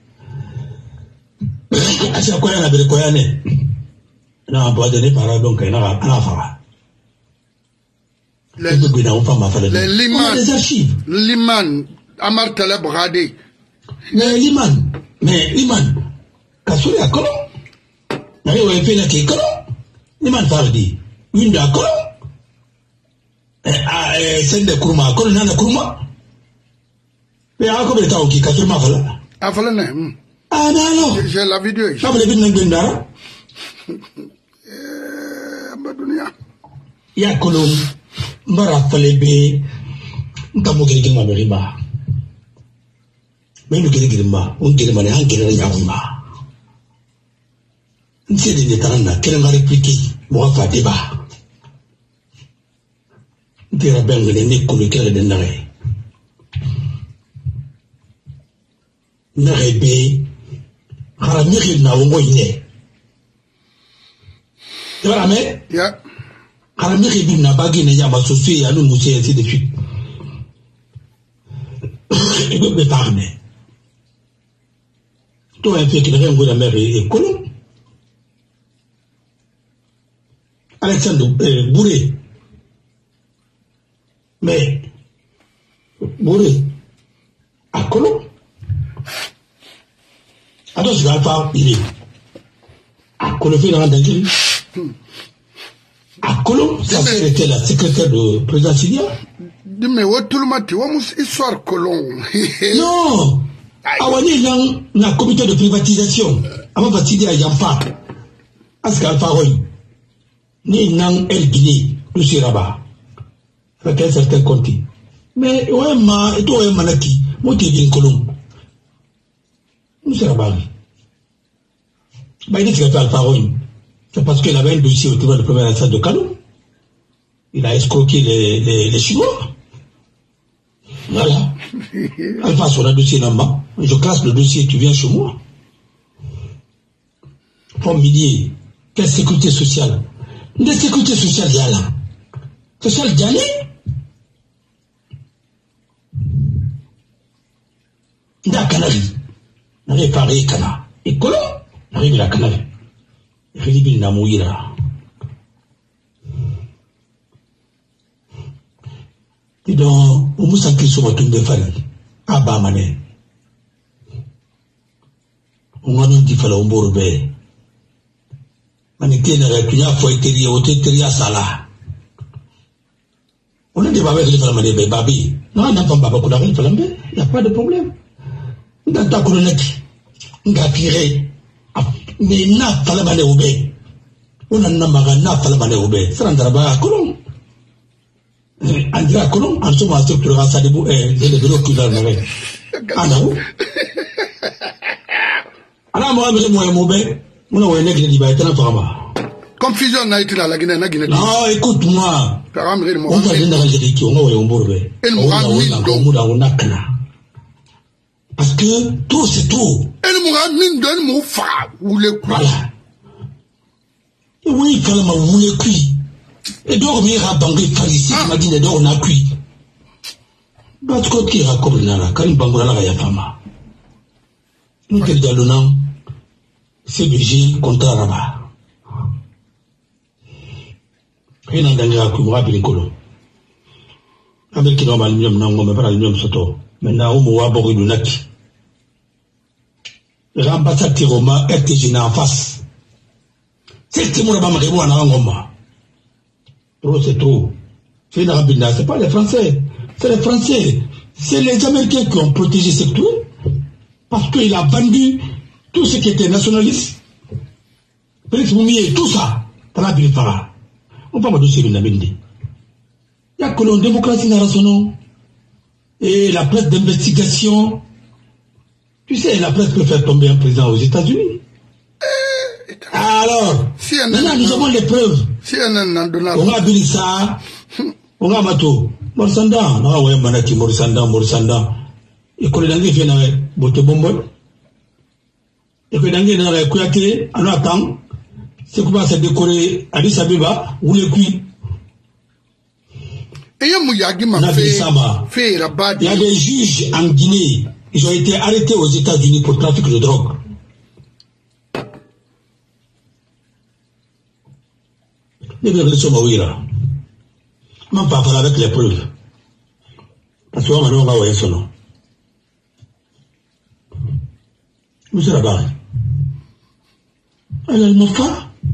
À chaque fois, il y a des Koyane. On a empoisonné par donc il y a un Fara. Les Liman, les archives. Liman, Amar Taleb Radé. Mais Liman, mais Liman, Kassouri à Colomb. Mais on a fait la qui Colomb. Liman Fardi, une de Colomb. Celle de Kourma, Colomb n'a de Kourma. Mais à quoi est-ce qu'il Kassouri m'a fallu? Ah, voilà, ah, non, non. J'ai la vidéo. Ça vous l'avez dit dans il y a Colomb. Mbara falebe ngamo gere gere maberiba menu gere gere ma on gere mane han gere ya ma nsede ne tarana kele ngare répliquer mo fa débat dira bengale ne ko le kele de ndare narebe khara mi na wo ngoyne dira me ya alors, nous avons n'a pas gagné à m'associer à nous mousser ainsi de suite. Et donc, me parler. Toi, un fait qu'il y a un goût de la mer et Colomb. Alexandre euh, Bourré. Mais, Bourré, à Colomb. Alors, je vais pas, il est. À Colomb, il est dans le à Colomb, ça c'était la secrétaire du président syrien. Mais tout le monde, tu vois, histoire Colomb. Non! Awani dans la comité de privatisation, avant de partir à Yamfa, Ascal Faroy, ni dans El Guinée, tout ce là-bas, avec un certain Conti. Mais, ouais, ma, et toi, Manaki, moi, tu es bien Colomb. Nous sommes là-bas. Bah, il est secrétaire Faroy. C'est parce qu'il avait un dossier au tribunal de première instance de Kano. Il a escroqué les, les, les Chinois. Voilà. Alpha, sur le dossier là-bas. Je classe le dossier, tu viens chez moi. Pour midi, quelle sécurité sociale? La sécurité sociale, il y a là. Sociale, il y a là. nda kanari n'avait parlé kana et colon n'arrive la kanari Philippe n'a mouillera dis donc au moussa qui soit tombé fali à Bamane on a dit fala on borbe manité n'a pas pu faire teria ou teria sala on a dit babé qui fala mané babi non n'a pas baba qu'on a fait flambe il y a pas de problème dans ta colonette nga tiré mais n'a fala mané obé on a n'a maga n'a fala mané obé ça n'andra ba colon andra colon en ce moment structure ça de bou et de bureau qui va lever ana ou ana mo amé mo mobé on a une église di ba tana fama confusion na été là la Guinée na Guinée non écoute-moi on va dire dans la Guinée on va on borbe on a kana parce que tout c'est tout elle mourra mine donne mon fa ou le voilà oui quand même vous le cuit et dormir à Bangui Paris m'a dit de on a cuit d'autre côté raconte là quand il bangula la ya fama nous que dans le nom c'est Belgique contre Rabat rien d'engrais que moi bien colon avec qui normal mieux non mais pas mieux soto maintenant on voit beaucoup de naki l'ambassade de Roma R T G en face c'est que moi ba ma na ngoma trop c'est trop c'est la rabina c'est pas les Français c'est les Français c'est les Américains qui ont protégé ce tout parce qu'il a vendu tout ce qui était nationaliste Félix Moumié tout ça dans la Bilfara on parle de ce qu'il a vendu il y a que l'on démocratie dans son nom et la presse d'investigation. Tu sais, la presse peut faire tomber un président aux États-Unis. Alors, si maintenant nous avons les preuves. Si on a vu ça, on a mato. Morsanda, non, ouais, manaki, Morsanda, Morsanda. Et quand les Anglais viennent avec Bote Bombo, et que les Anglais viennent avec Kouyaté, en attendant, c'est comment ça décorer Addis Abeba, ou les cuits. Et il y a des juges en Guinée, ils ont été arrêtés aux États-Unis pour trafic de drogue. Les révolutions oui là. Même pas parler avec les preuves. Parce que on va voir son nom. Monsieur Rabat. Alors il m'a fait.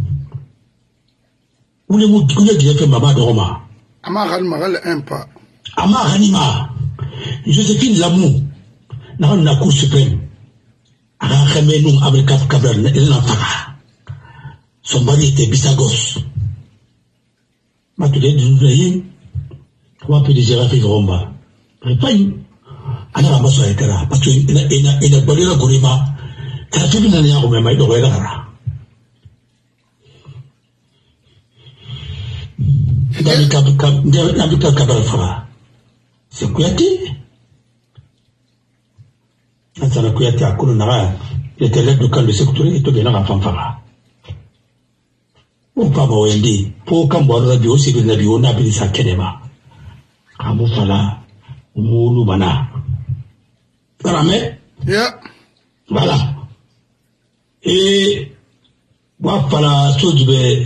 Vous les mots qui ont fait maman de Roma. Amaral Maral un pas. Amar Anima, Joséphine Lamou, dans la Cour suprême, Arachemenou Abrekaf Kabral, Elnafara. Son mari était Bissagos. Matulé de Nouveillé, comment peut dire à Romba? Répagne, Anna Masso Etera, parce qu'il a bolé la Gorima, t'as fait une année à Romain de Royara. N'habita Kabal Fara. C'est Kouyaté. Quand la Kouyaté à Koulonara, il était l'aide du camp de sécurité et tout bien à Fanfara. On parle au N D. Pour qu'on boive la bio, c'est que la bio n'a pas dit ça Kenema. Kamoufala, Mouloubana. Paramé? Yeah. Voilà. Et, Wafala, Soudbe.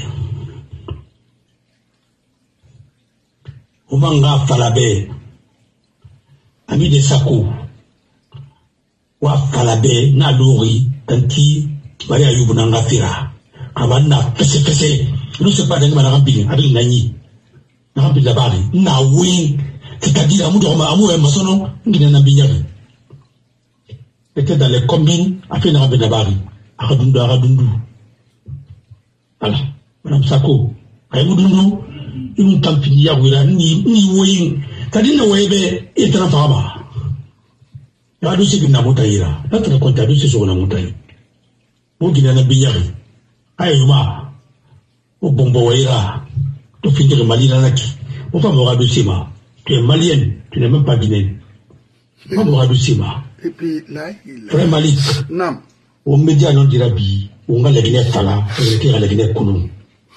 Omanga Falabe, ami de Sako, wa Falabe, Nadori, Tanti, Maria Yubunanga Fira, Avana, Fesse Fesse, nous c'est pas d'un Marambi, avec Nani, Narambi Labari, Na Wing, c'est-à-dire Amoudorma, Amou et Masono, Guinana Bignari. Était dans les combines, à fait Narambi Labari, à Radundu, à Radundu. Voilà, Madame Sako, Aïmoudounou, une tampini ya wira ni ni woyin tadi na webe etra fama ya do sibi na mutayira na tra konta do siso na mutayi bo gina na biyari ayuma o bombo wira to finir malina naki o fa mo do sima tu es malienne tu n'es même pas guinéenne o mo do sima et puis là frère Malik non o media non dirabi o ngala gine fala o ke ngala gine kunu.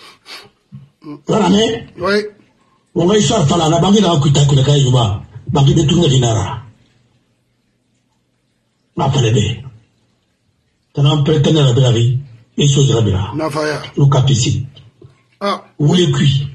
Oui. On va y faire la banque dans le Kuta Kulaka Yuba, banque de Tunga Dinara. Ma falebe. T'as un prétendant à la vie. Et chose à la Nafaya. Nous capici. Ah. Ou les cuits.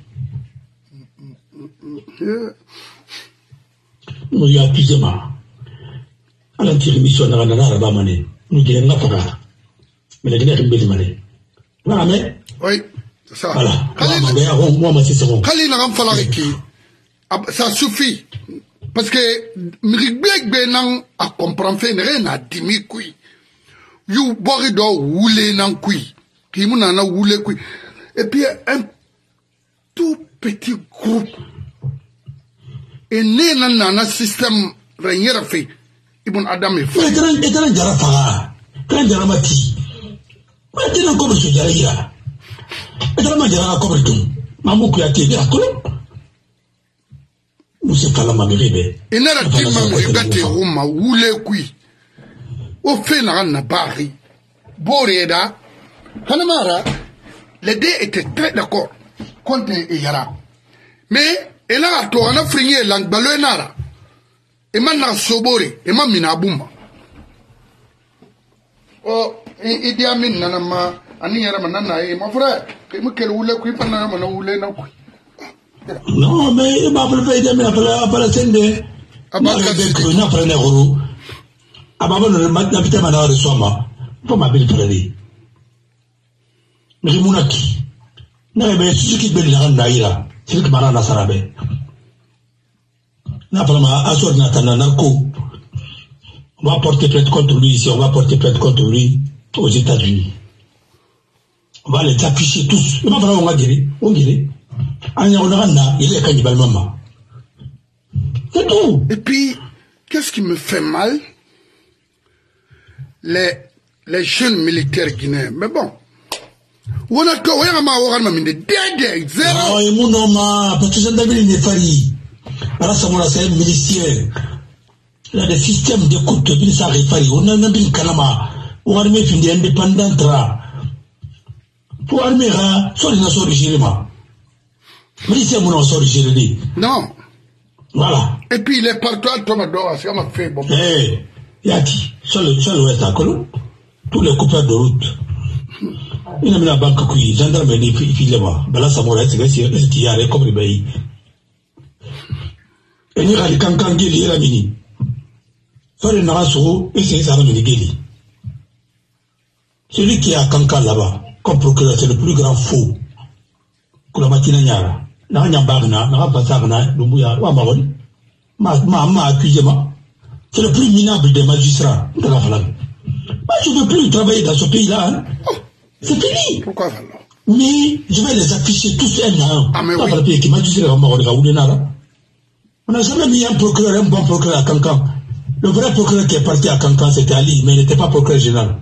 Nous y a plusieurs mois. À l'antirémission, on a un arabe à maner. Nous disons la fara. Mais la guerre est belle mané. Voilà, mais. Oui, c'est ça. Voilà. Moi, moi, c'est ça. Kali n'a pas fallu qui. Ça suffit. Parce que, Mrigbek Benan a comprendre fait rien à dimi kui. You bori do woulé nan kui. Qui m'a na woulé kui. Et puis, un tout petit groupe. Et né nan un système rien fait. Ibn Adam est fait. Et dans et dans jara fara. Quand jara mati. Mais tu n'as comme ce jara ya. Et dans ma jara comme tout. Maman qui a été bien cool. Nous c'est pas la mamérébé. Et n'a la dit mamérébé Roma woulé kui. Au fait n'a n'a bari. Boreda. Hanamara. Les deux étaient très d'accord contre Yara. Mais elle a tout en afrique langue baloenara. Et maintenant sobore et ma mina bumba. Oh, et dia min nanama ani yara manana e mon frère. Que me quel oule qui pana mana oule na kui. Non mais il m'a appelé de me appeler appeler sende. Abaka de na prendre goro. Ababa no matna bita mana re soma. Pas ma belle frère. Mais monaki. Na be suki belle na naira. C'est que marana sarabe. Na vraiment asor na tananako. On va porter plainte contre lui ici, on va porter plainte contre lui aux États-Unis. On va les afficher tous. Et maintenant on va dire, on dirait, il est cannibal maman. C'est tout. Et puis, qu'est-ce qui me fait mal? Les, les jeunes militaires guinéens. Mais bon. On a quoi, on a ma on a ma mine de zéro. Non, et mon nom, parce que j'en avais une failli. Alors ça m'a c'est un ministère. Là des systèmes d'écoute de ça réfari. On a même une calama. On a même une indépendante là. Pour armer là, sur les nations régionales. Ministère mon nom sur les non. Voilà. Et puis les partout à Tomador, c'est comme fait bon. Eh, Yati, sur le sur l'ouest à Colo, tous les coupeurs de route. Il a mis la banque qui gendarme et les filles là-bas. Ben là, ça m'a l'air, c'est qu'il y a comme les pays. Et il y a les cancans qui sont là, mini. Faire une race et c'est ça, le Geli. Celui qui a cancan là-bas, comme procureur, c'est le plus grand faux. Que la matinée nyara. N'a rien bagna, n'a pas sagna, l'oubouya, ou à Maroni. Ma, ma, ma, accusez-moi. C'est le plus minable des magistrats de la flamme. Moi, je ne veux plus travailler dans ce pays-là, hein. C'est fini. Pourquoi alors? Mais je vais les afficher tous un à un. Ah, mais oui. On n'a jamais mis un procureur, un bon procureur à Cancan. Le vrai procureur qui est parti à Cancan, c'était Ali, mais il n'était pas procureur général.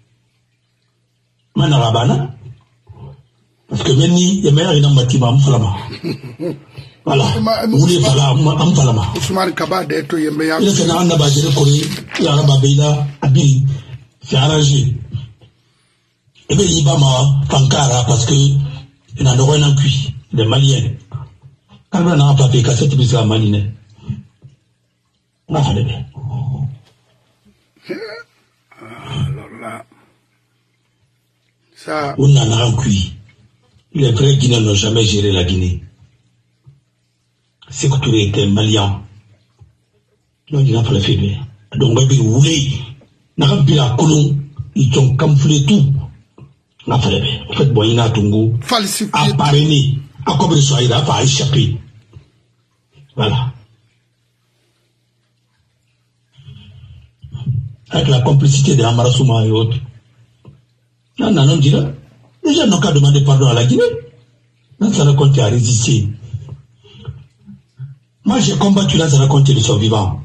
Manarabana. Parce que maintenant, il y a meilleur in bâtiment, Mfalama. Voilà. Vous voulez faire Mfalama. Ousmane Kaba d'être il y a meilleur. Il a fait un abadé de Corée, il y a un ababéla, Abiri. C'est arrangé. Et bien, il va m'a Pankara parce que il n'a rien en cuit, des Maliens. Quand on n'a pas fait qu'à cette mise à Maline. On a fait bien. Alors là, ça. On n'en a rien cuit. Les vrais Guinéens n'ont jamais géré la Guinée. C'est que tous les étaient Maliens. Donc, il n'a pas fait bien. Donc, on va dire, oui, n'a pas vu la colonne, ils ont camouflé tout. En fait, Boyina Tungo a parrainé, a comme le soir, il a pas échappé. Voilà. Avec la complicité de Amarasouma et autres. Non, non, non, dit là. Les gens n'ont qu'à demander pardon à la Guinée. Non, ça raconte à résister. Moi, j'ai combattu là, ça raconte les survivants.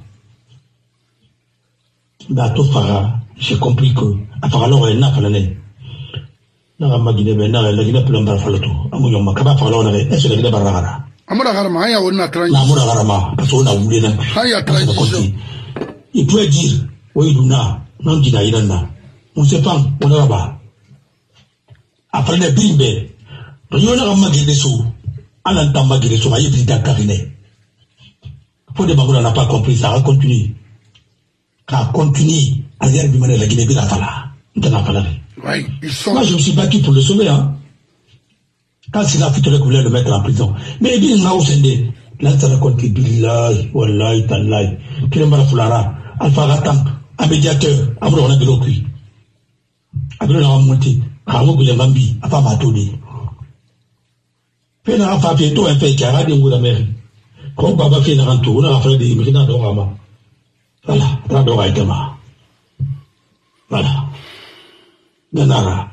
Bateau Farah, j'ai compris que, à part alors, elle n'a pas l'année. Na ma Guinée ben na la Guinée plomba falato amu yoma kaba fala ona re eso la Guinée barara amura garama haya wona transition na amura garama parce qu'on a voulu na haya transition il peut dire oui duna non dina ilana on sait pas on a là-bas après les bimbe to yona ma Guinée so ala tamba Guinée so ayi bi dakarine faut de bagula n'a pas compris ça continue ça continue Azer Bimane, la Guinée, la Fala. Oui, ils sont... Moi, je me suis battu pour le sauver, hein. Quand Sina Fitore voulait le mettre en prison. Mais il m'a aussi là, ça raconte que Billahi, Wallahi, Tallahi, Kiremara Fulara, Alpha Ratam, un médiateur, après on a de l'ocui. Après on a monté, Ramo Goulemambi, à pas m'attendre. Fait un papier, tout un fait qui a radio ou la mer. Quand Baba fait un retour, on a fait des immigrants d'Orama. Voilà, Radora et Gama. Voilà. Nanara.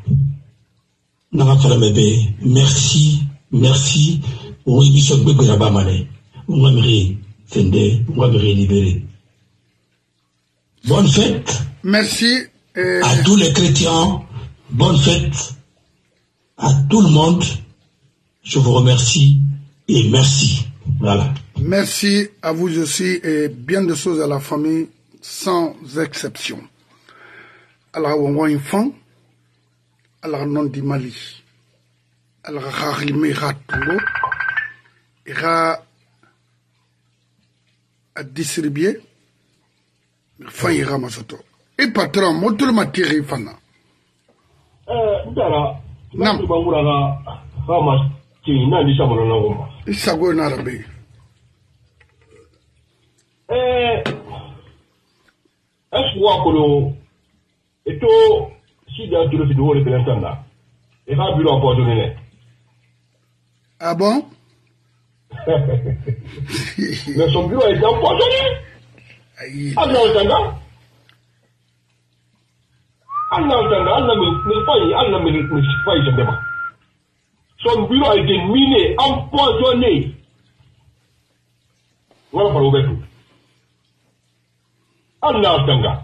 Merci, merci. Oui, Bishop Begoyaba Mane. On va me réfender, on va me libérer. Bonne fête. Merci. Euh... À tous les chrétiens, bonne fête. À tout le monde, je vous remercie et merci. Voilà. Merci à vous aussi et bien de choses à la famille, sans exception. Alors, on voit une femme. Alors, non du Mali. Alors, il y a Togo. Il y a à distribuer. Il y a Masoto. Et patron, moi, tout le matériel est fan. Euh, Dara, non. Il s'agit en arabe. Eh, est-ce que et tout, si dans tout le vidéo, les pénitents là, il va bureau empoisonné. Ah bon? Mais son bureau a été empoisonné. Ah, non, entendant? Ah, non, entendant, Allah ne pas, Allah ne pas, il se débat. Son bureau a été miné, empoisonné. Voilà pour le tout. Allah entendant.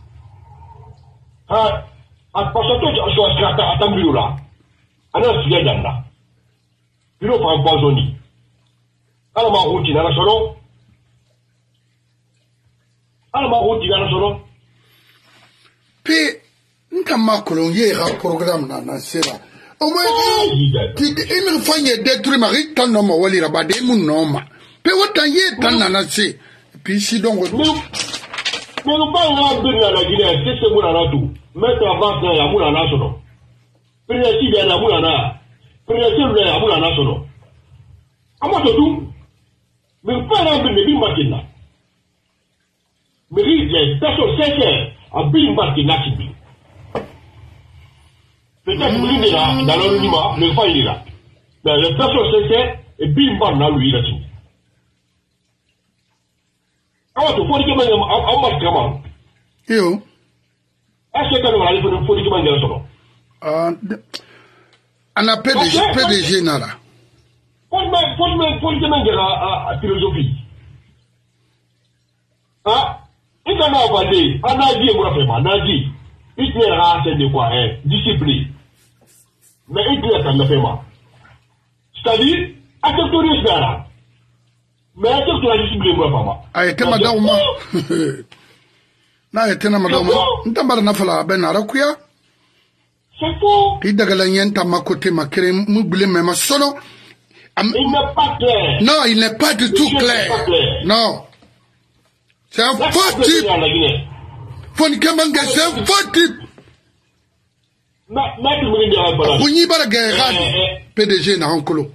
Ah, à passer tout à ton bureau là, on a signé dans là. Bureau pour empoisonner. Alors ma route dans la solo. Alors ma route dans la solo. Puis, nous avons un programme dans la série. Au moins, il me faut détruire ma rite dans le Wali Rabade, mon nom. Puis, autant y est dans la série. Puis, si donc. Mais nous parlons de la Guinée, c'est ce qu'on tout. Mettre avant ça, il y a Moulana Sono. Président, il y a Moulana. Président, il y a Moulana Sono. À moi, tout. Mais pas là, mais bien Martina. Mais il y a une personne sincère à bien Martina qui dit. Peut-être que il est là, dans l'anonymat, le pas il est là. Mais la personne sincère est bien Martina, lui, là-dessus. Ah, tu faut dire que je marche comment? Yo. Est-ce que tu as dit que tu faut dire que je marche comment? On a P D G Nara. Faut dire que je marche à philosophie. Ah, il y a un abandé, un adi, un adi. Il y a un de quoi, discipline. Mais il y a un affaire. C'est-à-dire, à ce tour de ce mais est-ce que tu as discipliné moi, papa? Ah, et t'es madame. Na, et t'es madame. N'tambar na fala ben arakuya. C'est faux. Il dagala yenta ma côté ma crée moublé même solo. Il n'est pas clair. Non, il n'est pas du tout clair. Non. C'est un faux type. Fonikemange, c'est un faux type. Vous n'y pas la P D G na Hankolo.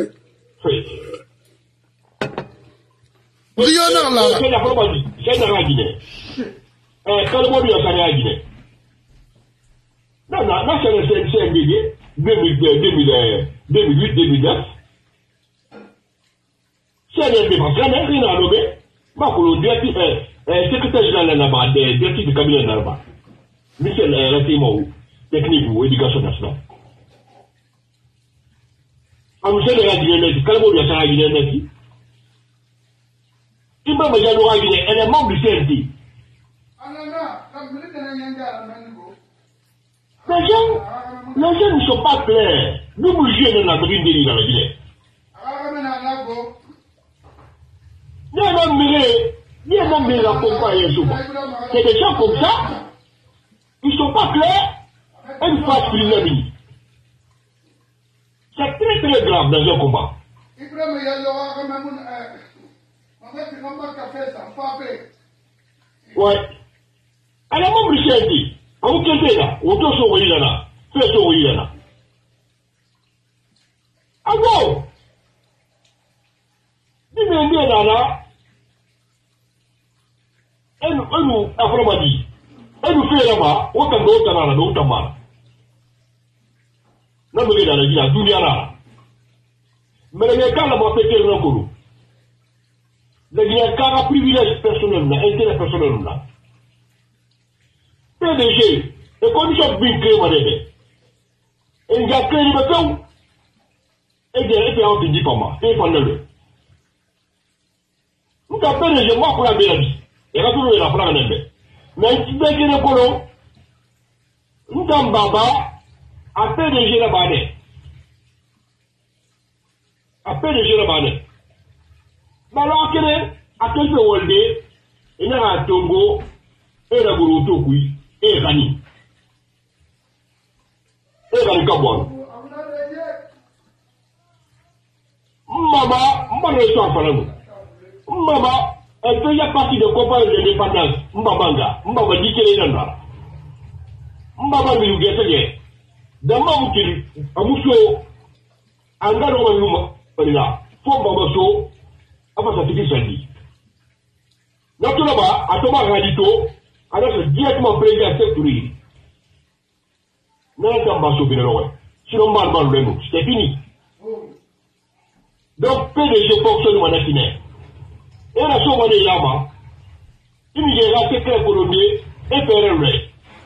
C'est la propagande. C'est la Guinée. Quand le monde est à la Guinée. Non, non, non, c'est un bébé. deux mille huit, deux mille neuf. C'est un bébé. C'est un bébé. C'est un bébé. Le secrétaire général là-bas, le directeur du cabinet là-bas. Michel Ratimou, technique ou éducation nationale. Ah, monsieur le Guinée, quand le monde est à la Guinée, il m'a dit elle est membre du C N T. Les gens, les gens ne sont pas clairs. Nous nous jouons dans la grille de dans la Guinée. Il y a un méré, il y a un méré à accompagner souvent. C'est des gens comme ça, ils ne sont pas clairs, et ils fassent plus la vie. C'est très très grave dans un combat. Ouais. ala mo brishenti amu kentena woto so wiyana fe so wiyana ago ni me ndi na enu enu afromadi enu fe ma wota do tanana do tamara na me da la dunia na mais les cas là-bas pété le colo les cas privilège personnel là intérêt personnel là P D G et condition bien créé madame et il a créé le bateau et il a été en dit pas moi et pendant le nous avons P D G moi pour la bien et là tout le la plan mais il bien que le colo nous avons baba à P D G là-bas appelle les jeunes banais. Alors que à quel peu on est, il y a un tongo et la gourouto qui et Rani. Et Rani Kabon. Maman, maman ne soit pas là. Maman, elle fait la partie de combat de l'indépendance. Mbabanga, Mbaba dit qu'elle est là. Mbaba lui dit qu'elle est. Dans ma routine, à Mousso, à Ngaloma. Là, faut que après ça fait ça dit. Donc là-bas, à Thomas Radito, alors c'est directement président sectoriel. Non, c'est un basso bien sinon mal mal le mot, c'est fini. Donc P D G fonctionne au Manakine. Et la somme de Yama, il y a raté clair colonier et P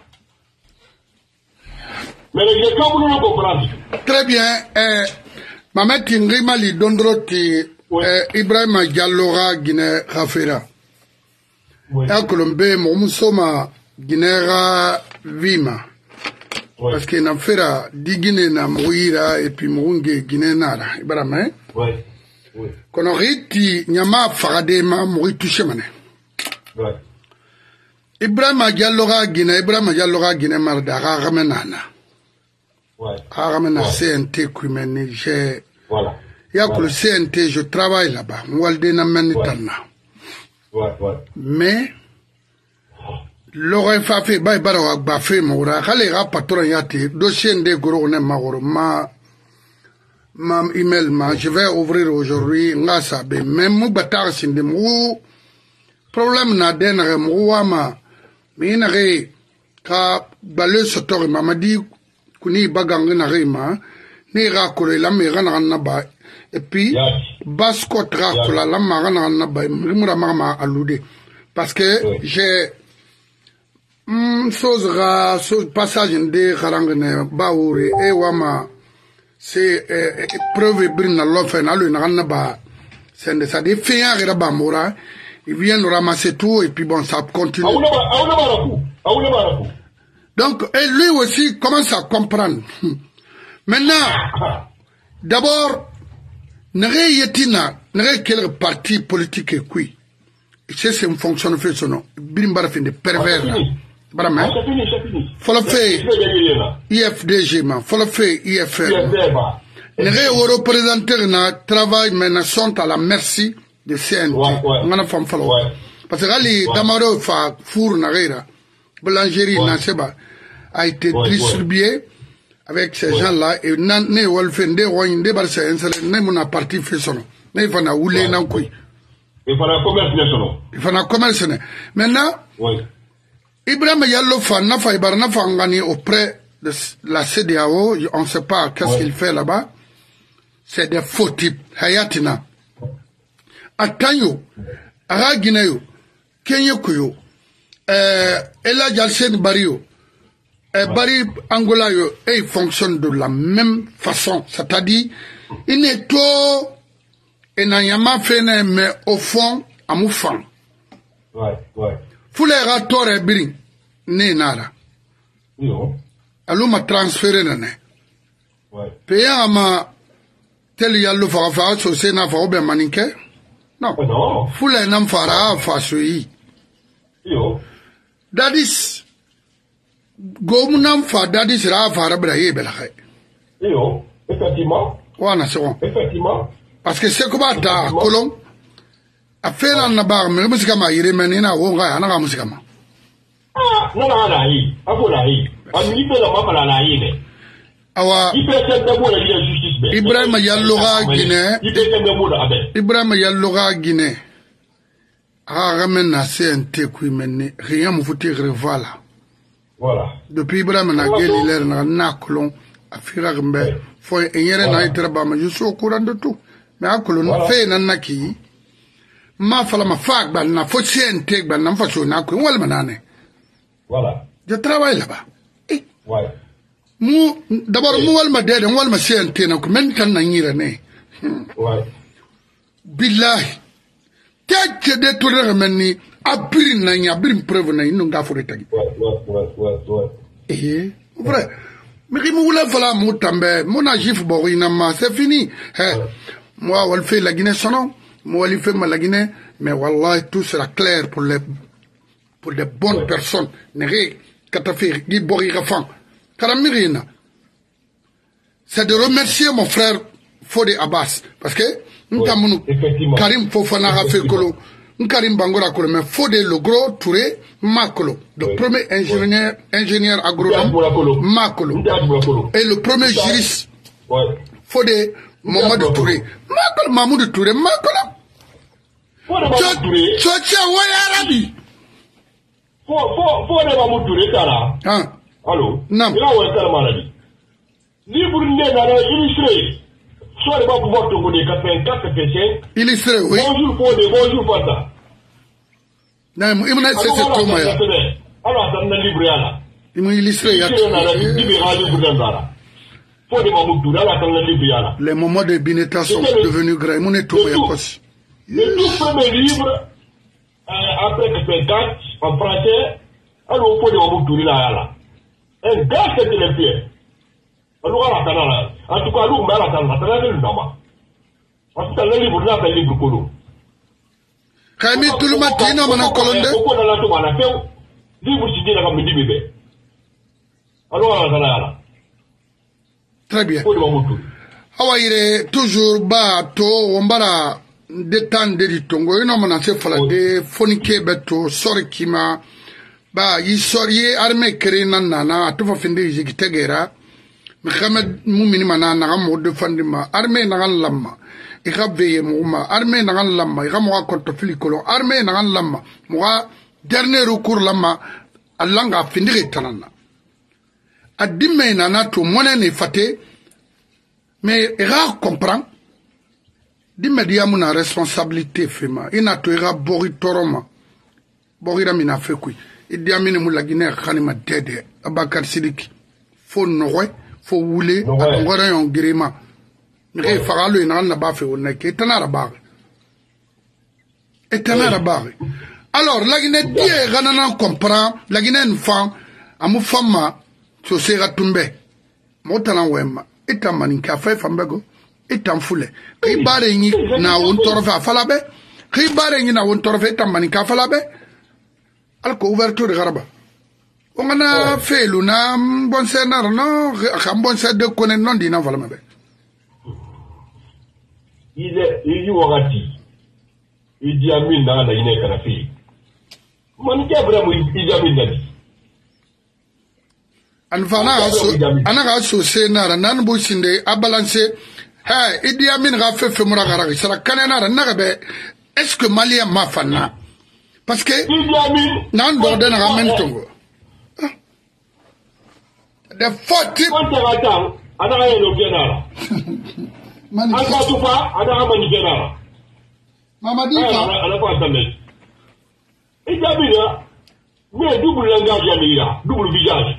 mais les gens vous ne comprendre. Très bien. Euh... Mamet Ngima li dondroti Ibrahima Diallora Guinée Khafera. Ya Colombe Momusoma Guinée Vima. Parce que na fera di Guinée na Mouira et puis Mounge Guinée Nara. Ibrahima. Oui. Oui. Kono riti nyama faradema mouri touché mané. Oui. Ibrahima Diallora Guinée Ibrahima Diallora Guinée Marda ramenana. Ouais. Aramena ouais. C N T Kumeni, j'ai. Voilà. Il y a que le C N T, je travaille là-bas. Moi, le dénamenitana. Ouais, ouais. Mais, l'aurait fait, bah, bah, bah, fait, moura. Allez, rapatron yati, dossier de gros, ne mauro, ma, ma email, ma, je vais ouvrir aujourd'hui, nga sabe, même mou batar sinde mou, problème na denre mou, ma, minare, ka, balé sotori, ma, ma dit, kuni bagangi na rima ni rakole la me gana na ba et puis basko rakole la ma gana na ba mura mama alude parce que j'ai hum chose ra chose passage de garangene baouri e wama c'est preuve brina l'offre na lu na ba c'est de ça des fiens ra ba mura ils viennent ramasser tout et puis bon ça continue. Donc, et lui aussi commence à comprendre. Maintenant, d'abord, n'aurait yetina, n'aurait quel parti politique est qui. C'est une fonction de fait son nom. Birimbar fin de pervers là. Vraiment. Faut le faire I F D G, man. Faut le faire I F R. N'aurait représentés na travail, mais sont à la merci de C N T. On a fait follow. Parce que ali Damaro fa four n'aurait boulangerie Nanseba a été ouais, distribué ouais. avec ces ouais. gens-là et ne wolfende roinde barse ensele ne mona parti fait son ne fana oulé nan koy il fana commerce national il fana commerce ne maintenant oui Ibrahima Diallo fa na fa ibarna fa ngani auprès de la C D A O on ne sait pas qu'est-ce ouais. qu'il fait là-bas c'est des faux types hayatina atanyo ara ginayo kenyo koyo Euh, Ella Jalsen Bario, euh, Bari Angola, et il fonctionne de la même façon. C'est-à-dire, il n'est tout, et n'a yama fait, mais au fond, à moufan. Ouais, ouais. Foulé rator et bring, né nara. Non. Alors, m'a transféré, nane. Ouais. Payant ma, tel yallo fara so se na fa ben maninke. Non. Non. Foulé nam fara fa sui. Yo. Dadis Gomunam fa dadis ra fara braye belakhay. Yo, effectivement. Wana c'est bon. Effectivement. Parce que c'est comme ta colon a fait la nabar mais musikama yire menina wonga ana musikama. Ah, non, non, là, il a pour la il. On lui fait la map à la il. Awa. Il fait cette d'abord la justice. Ibrahim Yalloga Guinée. Il fait cette d'abord la Ibrahim Yalloga Guinée. Ah, ramène à C N T qui mène. Rien me foutait revala. Voilà. Depuis Ibrahim Nagel, il est na colon. A Firambe. Faut un yere na itraba, mais je suis au courant de tout. Mais à colon, fait un naki. Ma fala ma fag ban na faut C N T ban na façon na ko wal manane. Voilà. Je travaille là-bas. Eh. Ouais. Mou, d'abord, mou wal ma dede, wal ma C N T na ko men tan na ngira ne. Ouais. Billahi. Tete de tout le remeni, abri na nya, abri preuve na inu nga fure tagi. Ouais, ouais, ouais, ouais, ouais. Eh, vrai. Mais qui mou la fala mou tambe, mon agif bori na ma, c'est fini. Eh. Moi, wal fait la Guinée sonon, moi wal fait ma la Guinée, mais wallah, tout sera clair pour les pour les bonnes ouais. personnes. Nere, katafir, gi bori rafan. Karamirina. C'est de remercier mon frère Fodé Abbas. Parce que, nous avons Karim Fofana Rafekolo, nous Karim Bangora Kolo, mais Fodé le gros Touré, Makolo. Le oui. premier ingénieur, ingénieur agronome, Makolo. Et le premier oui. juriste, oui. Fodé Mamadou Touré. Makolo, Mamadou Touré, Makolo. Tu as ouais Arabi. Fodé Mamadou Touré, Tara. Hein? Allô? Non. Il a ouais, Tara Maladi. Libre né dans illustré. Soit il va pouvoir te donner quatre-vingt-quatre, quatre-vingt-cinq. Illustré, oui. Bonjour Fodé, bonjour Fata. Non, il m'a dit c'est tout, moi. Alors, ça m'a livré là. Il m'a illustré, il y a tout. Les moments de Bineta sont devenus grands. Mon étoile, il y a quoi? Le tout premier livre, après quatre-vingt-quatre, en français, alors Fodé Mamadou là. Un gars, c'était les pieds. En tout cas, nous, on a la le nama. Parce que le livre là, c'est le livre Kolo. Kaimi tout le matin, on a colonné. Pourquoi on a tout à la fin? Livre si dit la comme dit bébé. Alors, on a la. Très bien. Awa ire toujours ba to ombara détendre du Tongo. Ino mona se fala de fonike beto sorikima ba yisoriye armée créé nanana atufa finde jikitegera. Mohamed Moumini mana naga mo defandima armée naga lamma ika veye mouma armée naga lamma ika moga kontofili kolon armée naga lamma moga dernier recours lamma alanga findire tanana adimme nana to mona ne fate mais ira comprend dimme diamu na responsabilité fema ina to ira bori toroma bori ramina fekui idiamine mu la Guinée khanima dede Abakar Sidiki fo nowe faut rouler à un gréement. Mais Faralo est dans la baffe au nec, et à la barre. Et à la barre. Alors, la Guinée dit, Rananan comprend, la Guinée une femme, à mon femme, sur ses ratombés. Motalan Wemma, et à Maninka, fait Fambago, et en foulé. Ribareni na un torfe à Falabe, Ribareni na un torfe à Maninka Falabe, alors ouverture de Garaba. On a fait l'una bon sénat, non, un bon sénat de connaître non dina voilà mais. Il est il y aura dit. Il dit à mille dans la Guinée Kanafi. Manika vraiment il dit à mille. Anfana anaka so sénat nan bo sinde a balancer. Hey, il dit à mille ra fait fait mura gara sera kanana na be. Est-ce que Malien m'a fana? Parce que nan do den ramen tongo. The forty. Quand tu attends, on a rien au Guénara. On va tout pas, on a un Guénara. Maman dit ça. On a pas entendu. Et t'as vu là, mais double langage à l'Ira, double visage.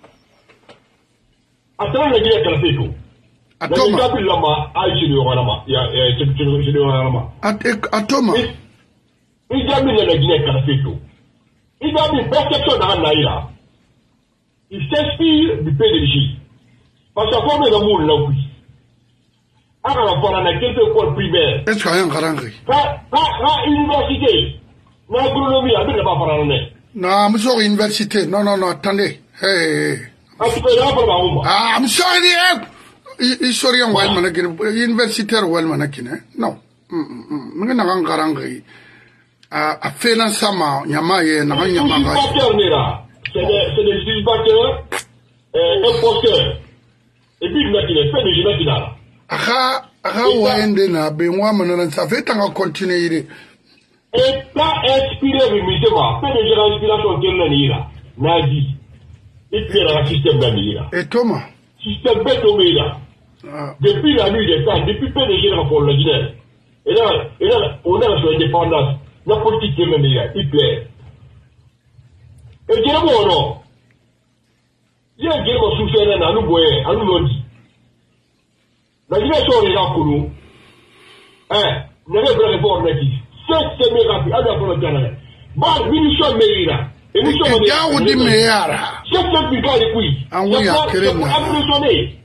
Attends, le Guénara qu'elle fait tout. Attends. Il y a plus là-bas, Aïe, le Rama. Il y a, c'est le Rama. Attends. Il y a plus le Guénara qu'elle fait tout. Il y a plus perception dans l'Aïra. Il s'inspire du P D G. Parce que comme le monde là, oui. Alors, on a quelques écoles primaires. Est-ce qu'il y a un grand gris? Pas, pas, université. L'agronomie, elle ne va pas parler. Non, monsieur, université. Non, non, non, attendez. Hey. Ah, tu peux y aller par où? Ah, I'm sorry, eh. Historien, ouais, manakin. Universitaire, ouais, manakin, non. Hum, hum, un grand gris. Ah, à faire un sama, yama, yé, n'a rien, yama. C'est des, des usurpateurs, euh, imposteurs. Et puis, il est fait de génie qui là. Ah, ah, ouais, na benwa manana ça fait tant continuer. Et pas inspiré de musulman, fait de génie inspiration qui est là. Nadi. Et puis, il y a un système d'amis là. Et Thomas? Système bête au là. Depuis la nuit des temps, depuis peu de générations pour le Guinée. Et là, et là, on est sur l'indépendance. La politique est même là, il plaît. Et je dis non. Il y a un game of souffrance à nous voir, à nous l'on la Guinée sur les gens pour nous. Hein, nous n'avons pas répondu à qui. C'est mes rapides, à la fois le Canada. Bon, nous sommes meilleurs. Et nous sommes meilleurs. C'est ce qui va les couilles. C'est pour impressionner.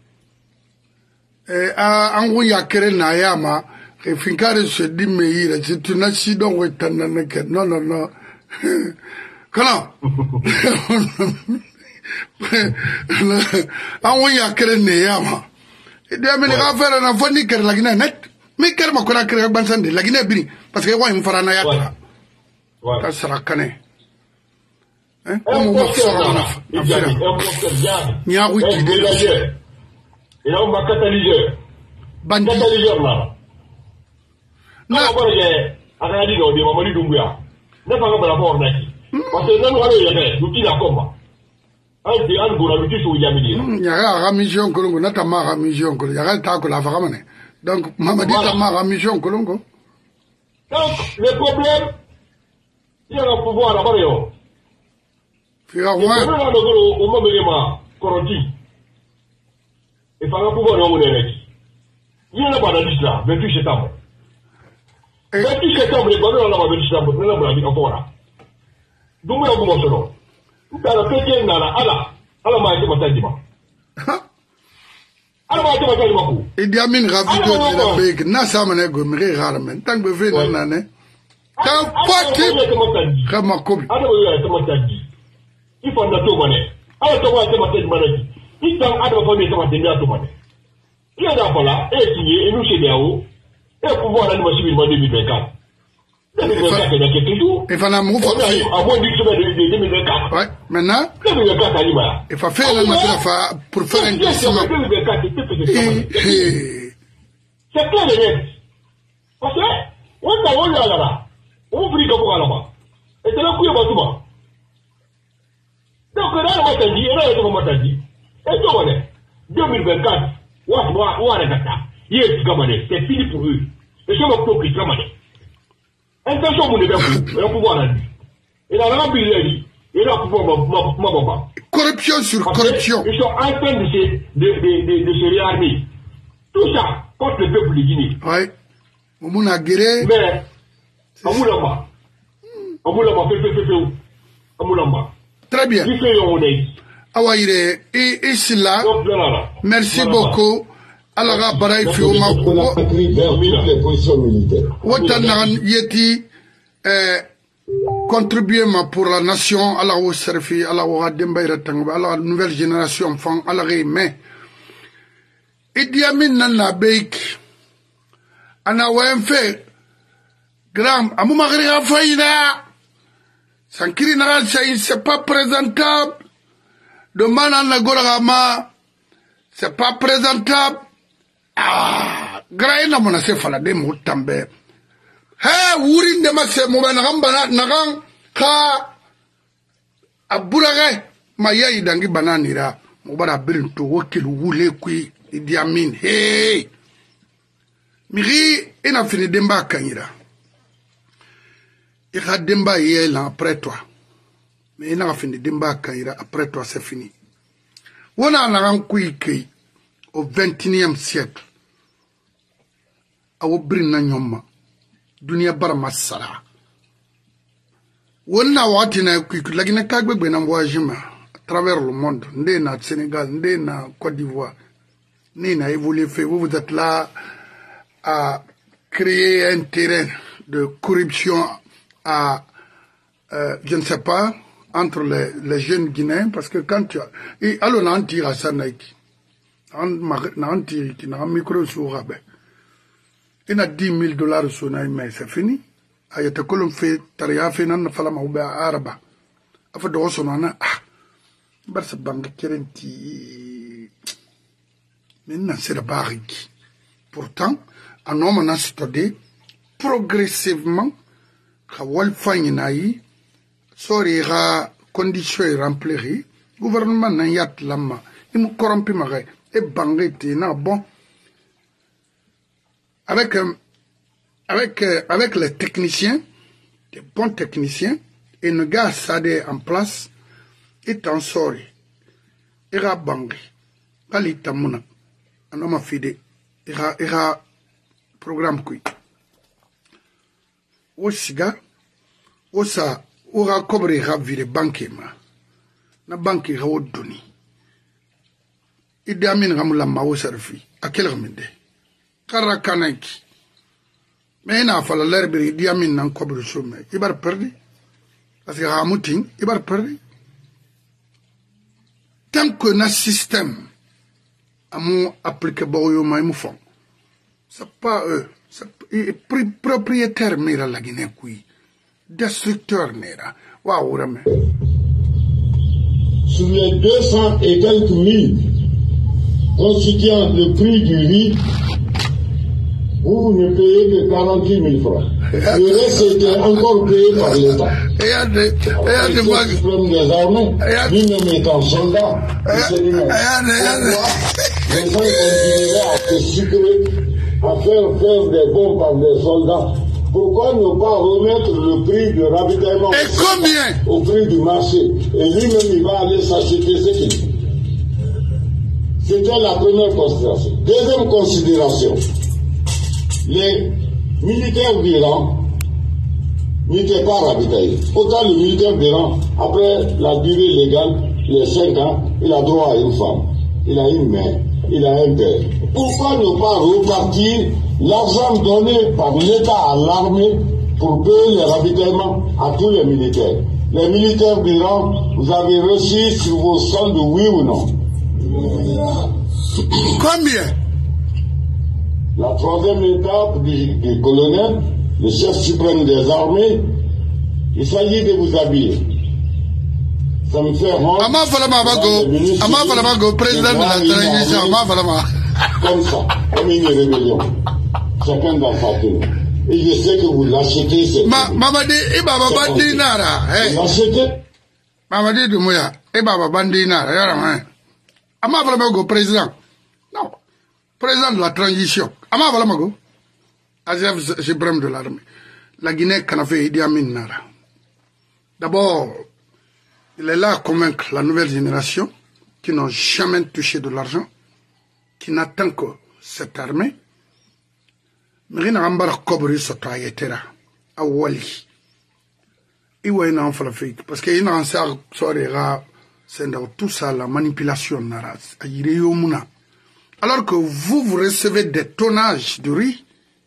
Angu ya kere na yama e finkare se di meira se tu na si don we tanana ke no no no kana angu ya kere ne yama e de me ga fere na foni kere la gina net mi kere ma kona kere ban sande la gina bini parce que wa im fara na ya ta ta sara kane hein on mo fara na nya wi ti de il y a un catalyseur. Un catalyseur là. Non, pas que à la ligne de Mamadi Doumbouya. N'est pas comme la mort là. Parce que nous allons y aller, nous qui la combat. Un des un goût à l'outil sur Yamidi. Il y a la mission Colongo, notamment la mission Colongo. Il y a le temps que la femme. Donc, Mamadi Tama la mission Colongo. Donc, le problème, il y a un pouvoir là-bas. Il y a un pouvoir au moment Coroti. Il faut un pouvoir dans mon élève. Il y a un pouvoir là, vingt-huit septembre. vingt-huit septembre, les ballons là, vingt-huit septembre, nous avons la vie encore là. D'où nous avons mon solo. Dans la chrétienne, là, à la, à la maïté, ma tête, à la maïté, ma tête, et Diamine Ravido de la Bec, Nassamane Gomri Harman, tant que vous faites l'année. Tant pas que Ramakobi. Il faut un autre monnaie. À la tomate, ma tête, maladie. Il y a un autre monnaie, ma tête, ma tête. Il y a un là, et signé, et nous chez Léo, et le pouvoir de l'animation de deux mille vingt-quatre. deux mille vingt-quatre, il y a quelques jours. Il faut un amour. À moins d'une semaine de deux mille vingt-quatre. Ouais, maintenant. deux mille vingt-quatre, à Lima. Il faut faire la matière pour faire un glissement. deux mille vingt-quatre, c'est clair et net. Parce que, on a volé là-bas. On oublie comme on là-bas. Et c'est là qu'il y a bâtiment. Donc, là, on m'a dit, et là, on m'a dit. Et donc, on est. deux mille vingt-quatre. C'est fini pour eux. Et c'est mon propre qui travaille. Intention pour les gens, et on pouvoir la vie. Et la rampe, il a dit, et là, pouvoir corruption sur corruption. Ils sont en train de se, de, de, de, de se réarmer. Tout ça contre le peuple de Guinée. Oui. On a guéri. Mais, à Moulamba. À Moulamba, fais, fais, fais, fais. À Moulamba. Très bien. Il fait yon oneille. Awaïre, et ici là, merci beaucoup. Alors, Baraï Fioma, Wotanan Yeti, contribuer pour la nation, à la haut servi, à la haut Dembaïra Tangba, à la nouvelle génération, fan, à la mais Idi Amin Nana Beik, Ana Wemfe, Gram, Amoumagri Faïda, Sankiri Naral Saïd, c'est pas présentable. De Manan Gorama, c'est pas présentable. Ah, Graina Monase Falade Moutambe. He, Wurin de Masse Mouman Rambana Naran, Ka Aburare, Maya Dangi Bananira, Mubara Birin to Wokil Wule Kui, Idi Amin. Hey, Miri, ina fini Demba Kanyira. Il a Demba hier après toi. Mais il n'a pas fini d'emba Kaira, après toi c'est fini. On a un kouiki au vingt et unième siècle. Awo brina nyoma. Dunia bara masala. On a watina kouiki. Lagina kagbe bena mwajima. À travers le monde. Ndé na Sénégal, ndé na Côte d'Ivoire. Ndé na évolué fait. Vous vous êtes là à créer un terrain de corruption à, euh, je ne sais pas, entre les, les jeunes Guinéens, parce que quand tu as... Et alors, on a un tir à ça, Nike. On a un tir qui n'a un micro sur Rabé. Il a dix mille dollars sur Naï, mais c'est fini. Il y a des colons fait, Taria fait, nan falama oubé à Araba. afa do sonana ah bar sa banque kerenti maintenant c'est la barrique pourtant un homme n'a stodé progressivement ka wal fanyinayi sori ra condition remplir gouvernement na yat lama imu corrompi mare et bangé na bon avec avec avec les techniciens, des bons techniciens, et une gars sadé en place est en sorry ira bangé ali tamuna anoma fide ira ira programme kui o siga o sa ora cobre ira vire banque ma na banque ira o doni idi amin ramula ma o serfi akel raminde kara kanaki mais na fala l'herbe idi amin nan cobre chôme ibar perdi parce que ramutin ibar perdi tant que na système amu appliqué boyo ma mu fond c'est pas eux c'est propriétaire mera la Guinée kui destructeur mera wa urame sur les deux cents et quelques mille constituant le prix du riz, vous ne payez que quarante-huit mille francs. Le reste était encore payé par l'État. Et il y a des... Et il y a des vagues. Des armées, lui-même étant soldat, il s'est dit non. Les gens continueraient à se sucrer, à faire faire des bons par des soldats. Pourquoi ne pas remettre le prix de ravitaillement et combien au prix du marché? Et lui-même, il va aller s'acheter ce qu'il veut. C'était la première considération. Deuxième considération, les militaires d'Iran n'étaient pas ravitaillés. Autant le militaire d'Iran, après la durée légale, les cinq ans, il a droit à une femme, il a une mère, il a un père. Pourquoi ne pas repartir l'argent donné par l'État à l'armée pour payer les ravitaillements à tous les militaires? Les militaires d'Iran, vous avez reçu sur vos soldes, oui ou non? Combien? La troisième étape du, du colonel, le chef suprême des armées, il s'agit de vous habiller. Ça me fait honte. Ama Falama Bago, Ama Falama Go, président de la transition, Ama Falama. Comme ça, comme une rébellion. Chacun dans sa tenue. Et je sais que vous l'achetez. C'est Ma, Mamadi, et Baba Bandi Nara, vous l'achetez? Mamadi Dumouya, et Baba Bandi Nara, y'a Ama Falama Go, président. Non. Président de la transition. Ama Falama Go. Chef suprême de l'armée. La Guinée Kanafé Idi Amin Nara. D'abord, il est là à convaincre la nouvelle génération qui n'ont jamais touché de l'argent, qui n'attend que cette armée. Mais il n'y a pas de cobre sur toi, et cetera. À Wali. Il y a un falafik. Parce qu'il y a un sar, c'est tout ça, la manipulation. Alors que vous, vous recevez des tonnages de riz,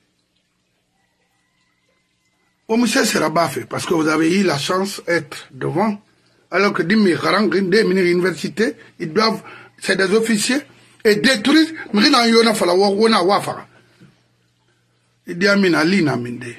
au monsieur sera baffé parce que vous avez eu la chance d'être devant. Alors que des universités, ils doivent, c'est des officiers, et détruire, mais il y a un fala wana wafa. Il dit Amin Ali na minde.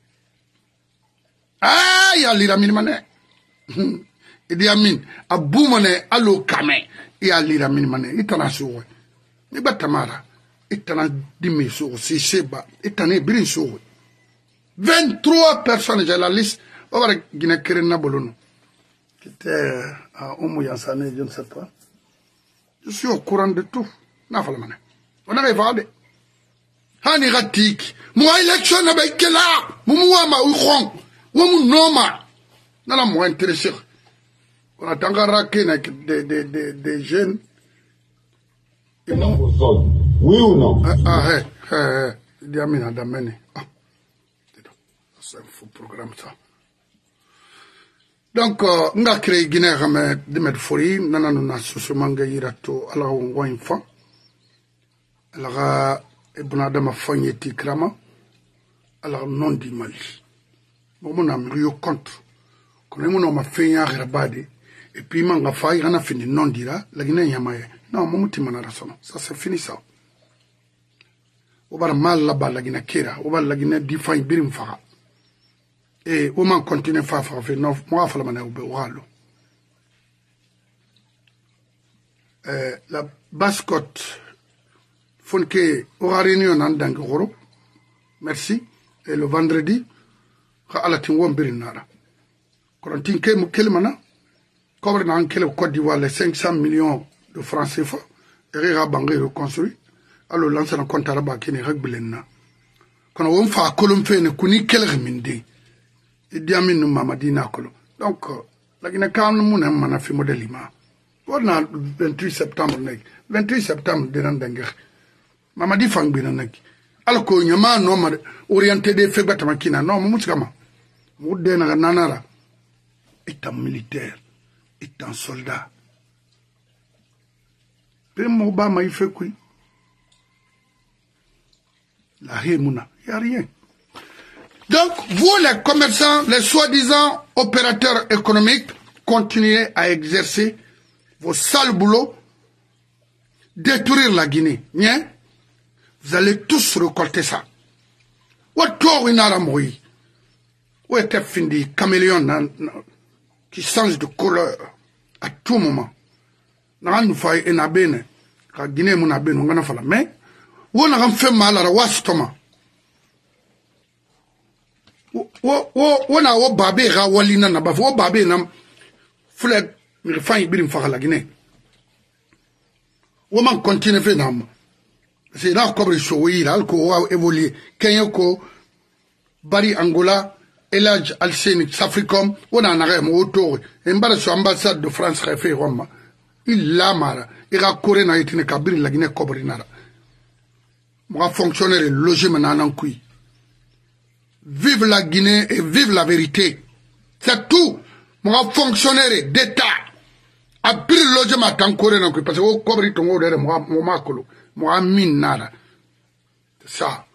Ah, il y a l'ira minimane. Il dit Amin, aboumane alo kame, il y a l'ira minimane. Il t'en a soué. Il bat tamara. Il t'en a dimi soué, si seba. Il t'en a brin soué. vingt-trois personnes, j'ai la liste. On va Guinée Kirina Bolono. Qui était à Oumouyansane, je ne sais pas. Je suis au courant de tout. On arrive à aller. Hani ratik. Moi, élection avec là. Moi, ma ouron. Moi, mon nom. Nana, moi, intéressé. On a tant qu'à des jeunes. Oui ou non? Ah, eh, eh, il y a mis à d'amener. C'est un faux programme, ça. Donc, on a créé Guinée de Medfori, on a susumanga yirato ala on fa. Alors, ibn Adam a fagné tikrama, alors non di Mali. Bon, on a mis au contre. Quand on a fait un rabade, et puis on a fait un fini non dira, la Guinée yamaye. Non, mon mouti manarasono, ça c'est fini ça. On va mal là-bas la Guinée kira, on va la Guinée diffaille birim fara. Et on continue à faire faire non moi fa la mané ou walo euh, la Basse-Côte, Fonke, aura réunion en Dangoro. Merci. Et le vendredi, à la Tinwambirinara. Corentinke Mukelmana, couvre dans quel Côte d'Ivoire les cinq cents millions de francs C F A, et Rira Bangé reconstruit, alors lancer un compte à la qui n'est réglé. Quand on fait à Colombe, ne connaît quel reminde. Et diamine Mamadina Kolo. Donc, la Guinée-Can, mon aime, m'en a fait modèlement. On a le vingt-huit septembre, vingt-huit septembre, de Randanger. Mamadi Fangbinanek. Alors que n'y a pas non orienté des faits batamakina. Non, Moutskama. Moudena Nanara est un militaire, est un soldat. Pemo Obama, il fait quoi? La Hémouna, il n'y a rien. Donc, vous les commerçants, les soi-disant opérateurs économiques, continuez à exercer vos sales boulots, détruire la Guinée. Bien, vous allez tous récolter ça. Où est fini caméléon qui change de couleur à tout moment. Nous faisons un abéne, la Guinée mon abéne, on a fait la main. Où on a fait mal à la wastoma. On a au babé rawalina na bafo babé nam flag mi fay birim fa la Guinée. On man continue fait nam. C'est là comme le show il a évolué. Kenyoko Bari Angola Elage Alseni Safricom on a un autour et sur ambassade de France fait Roma. Il l'a mara il a couru na itine kabiri la Guinée cobrinara. Moi fonctionnaire logé maintenant en couille. Vive la Guinée et vive la vérité. C'est tout. Mon fonctionnaire d'État a pris le logement à Tankoré parce que au Kobri Tongo de moi, moi, moi, mine nada. C'est ça.